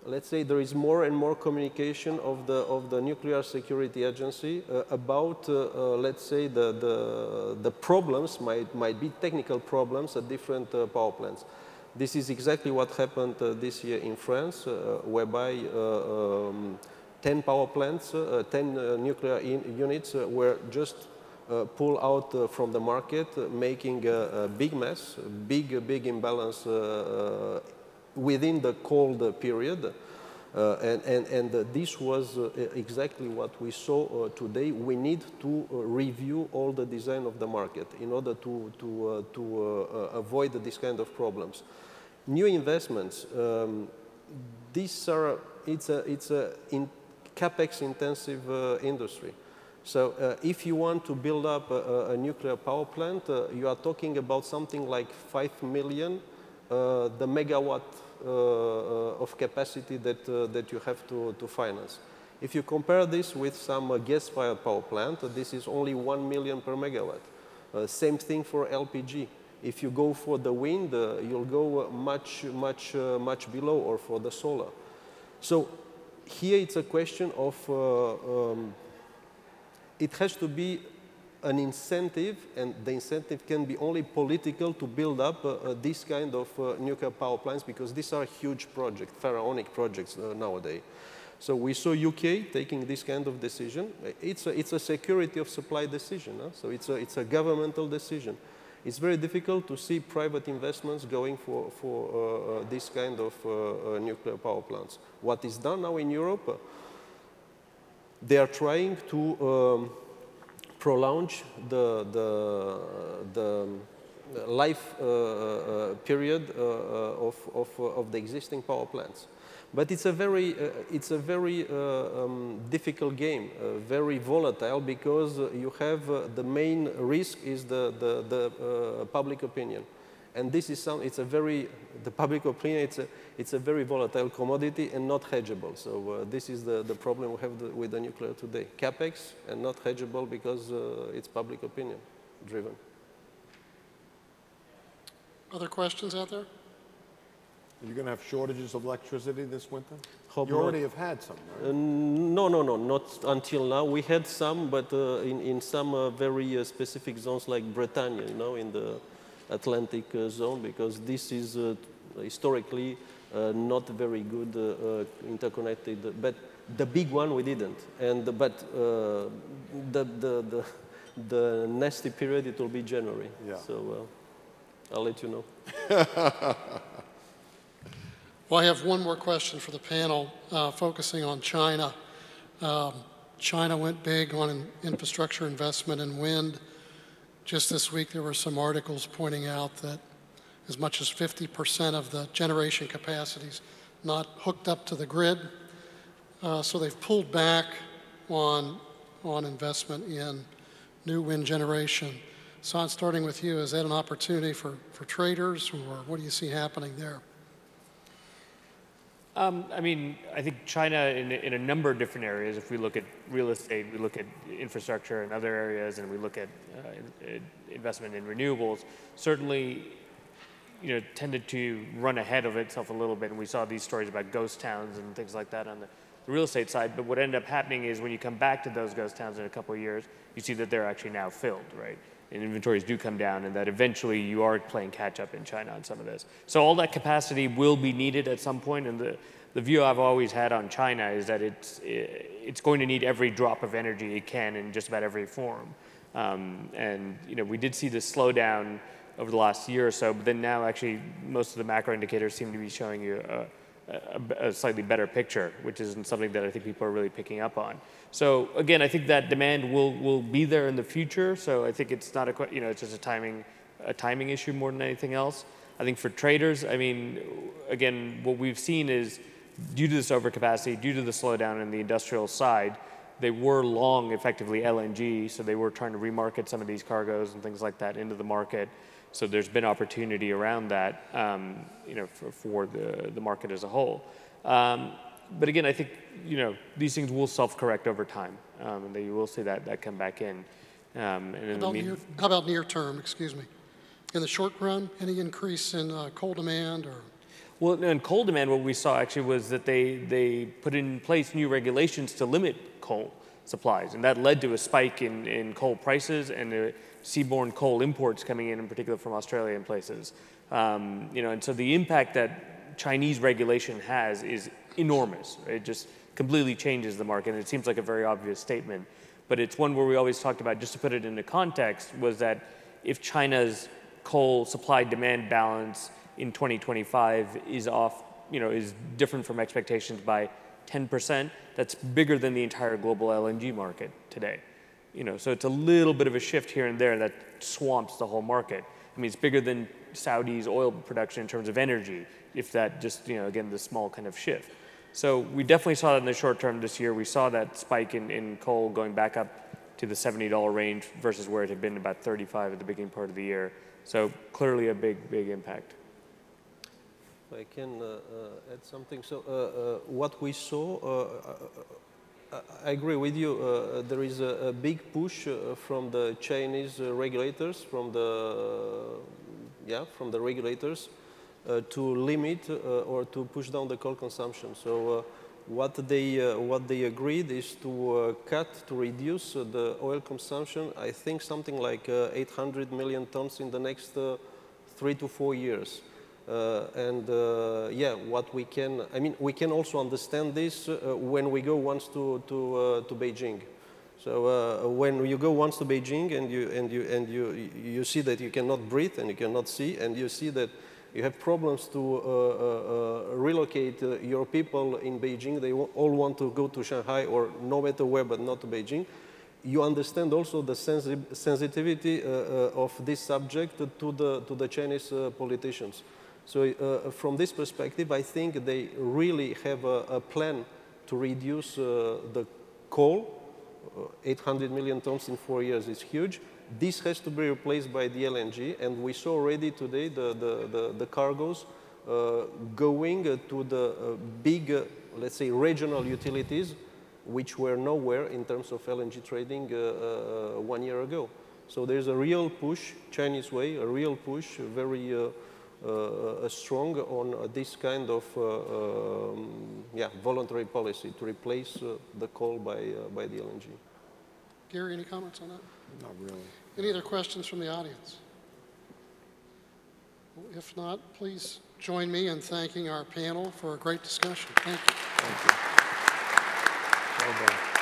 let's say there is more and more communication of the of the Nuclear Security Agency uh, about, uh, uh, let's say, the, the the problems might might be technical problems at different uh, power plants. This is exactly what happened uh, this year in France, uh, whereby uh, um, ten power plants, uh, ten uh, nuclear in units uh, were just uh, pulled out uh, from the market, uh, making a, a big mess, a big, a big imbalance uh, within the cold period. Uh, and and, and uh, this was uh, exactly what we saw uh, today. We need to uh, review all the design of the market in order to, to, uh, to uh, uh, avoid this kind of problems. New investments, um, these are, it's a, it's a in capex intensive uh, industry. So uh, if you want to build up a, a nuclear power plant, uh, you are talking about something like five million uh, the megawatt uh, uh, of capacity that, uh, that you have to, to finance. If you compare this with some uh, gas-fired power plant, uh, this is only one million per megawatt. Uh, same thing for L P G. If you go for the wind, uh, you'll go much, much, uh, much below, or for the solar. So here it's a question of, uh, um, it has to be an incentive, and the incentive can be only political, to build up uh, uh, this kind of uh, nuclear power plants, because these are huge projects, pharaonic projects uh, nowadays. So we saw U K taking this kind of decision. It's a, it's a security of supply decision, huh? So it's a, it's a governmental decision. It's very difficult to see private investments going for, for uh, uh, this kind of uh, uh, nuclear power plants. What is done now in Europe, uh, they are trying to um, prolong the, the, the life uh, uh, period uh, of, of, of the existing power plants. But it's a very, uh, it's a very uh, um, difficult game, uh, very volatile, because uh, you have uh, the main risk is the, the, the uh, public opinion. And this is some, it's a very, the public opinion, it's a, it's a very volatile commodity and not hedgeable. So uh, this is the, the problem we have the, with the nuclear today. Capex and not hedgeable because uh, it's public opinion driven. Other questions out there? Are you going to have shortages of electricity this winter? Hope you not. already have had some, right? Uh, no, no, no, not until now. We had some, but uh, in, in some uh, very uh, specific zones like Bretagne, you know, in the Atlantic uh, zone, because this is uh, historically uh, not very good uh, uh, interconnected. But the big one we didn't. And but uh, the, the, the, the nasty period, it will be January. Yeah. So uh, I'll let you know. Well, I have one more question for the panel, uh, focusing on China. Um, China went big on an infrastructure investment in wind. Just this week, there were some articles pointing out that as much as fifty percent of the generation capacity is not hooked up to the grid. Uh, so they've pulled back on, on investment in new wind generation. So starting with you, is that an opportunity for, for traders, or what do you see happening there? Um, I mean, I think China, in, in a number of different areas, if we look at real estate, we look at infrastructure in other areas, and we look at uh, in, investment in renewables, certainly, you know, tended to run ahead of itself a little bit. And we saw these stories about ghost towns and things like that on the, the real estate side. But what ended up happening is when you come back to those ghost towns in a couple of years, you see that they're actually now filled, right? And inventories do come down, and that eventually you are playing catch up in China on some of this. So all that capacity will be needed at some point, and the, the view I've always had on China is that it's, it's going to need every drop of energy it can in just about every form. Um, and you know, we did see this slowdown over the last year or so, but then now actually most of the macro indicators seem to be showing you a, a, a slightly better picture, which is something that I think people are really picking up on. So again, I think that demand will, will be there in the future. So I think it's not a, you know, it's just a timing, a timing issue more than anything else. I think for traders, I mean, again, what we've seen is due to this overcapacity, due to the slowdown in the industrial side, they were long effectively L N G, so they were trying to remarket some of these cargoes and things like that into the market. So there's been opportunity around that, um, you know, for, for the, the market as a whole. Um, but again, I think, you know, these things will self-correct over time, um, and that you will see that, that come back in. Um, and in How about, the near, how about near term, excuse me? In the short run, any increase in uh, coal demand or? Well, in coal demand, what we saw actually was that they, they put in place new regulations to limit coal supplies, and that led to a spike in, in coal prices and the seaborne coal imports coming in, in particular from Australia and places. Um, you know, and so the impact that Chinese regulation has is enormous. Right? It just completely changes the market, and it seems like a very obvious statement. But it's one where we always talked about, just to put it into context, was that if China's coal supply-demand balance in twenty twenty-five is off, you know, is different from expectations by ten percent, that's bigger than the entire global L N G market today. You know, so it's a little bit of a shift here and there that swamps the whole market. I mean, it's bigger than Saudi's oil production in terms of energy, if that just, you know, again, the small kind of shift. So we definitely saw that in the short term this year. We saw that spike in, in coal going back up to the seventy dollar range versus where it had been about thirty-five at the beginning part of the year. So clearly a big, big impact. I can uh, uh, add something. So uh, uh, what we saw, uh, uh, I agree with you. Uh, there is a, a big push uh, from the Chinese uh, regulators, from the yeah, from the regulators, uh, to limit uh, or to push down the coal consumption. So uh, what they uh, what they agreed is to uh, cut, to reduce uh, the oil consumption. I think something like uh, eight hundred million tons in the next uh, three to four years. Uh, and uh, yeah, what we can, I mean, we can also understand this uh, when we go once to to uh, to Beijing. So uh, when you go once to Beijing and you and you and you you see that you cannot breathe and you cannot see, and you see that you have problems to uh, uh, relocate uh, your people in Beijing. They all want to go to Shanghai or no matter where, but not to Beijing. You understand also the sensi sensitivity uh, uh, of this subject to the to the Chinese uh, politicians. So uh, from this perspective, I think they really have a, a plan to reduce uh, the coal. Uh, eight hundred million tons in four years is huge. This has to be replaced by the L N G, and we saw already today the, the, the, the cargoes uh, going uh, to the uh, big, uh, let's say, regional utilities, which were nowhere in terms of L N G trading uh, uh, one year ago. So there's a real push, Chinese way, a real push, very uh, uh, strong on uh, this kind of uh, um, yeah, voluntary policy to replace uh, the coal by, uh, by the L N G. Gary, any comments on that? Not really. Any other questions from the audience? Well, if not, please join me in thanking our panel for a great discussion. Thank you. Thank you. Well done.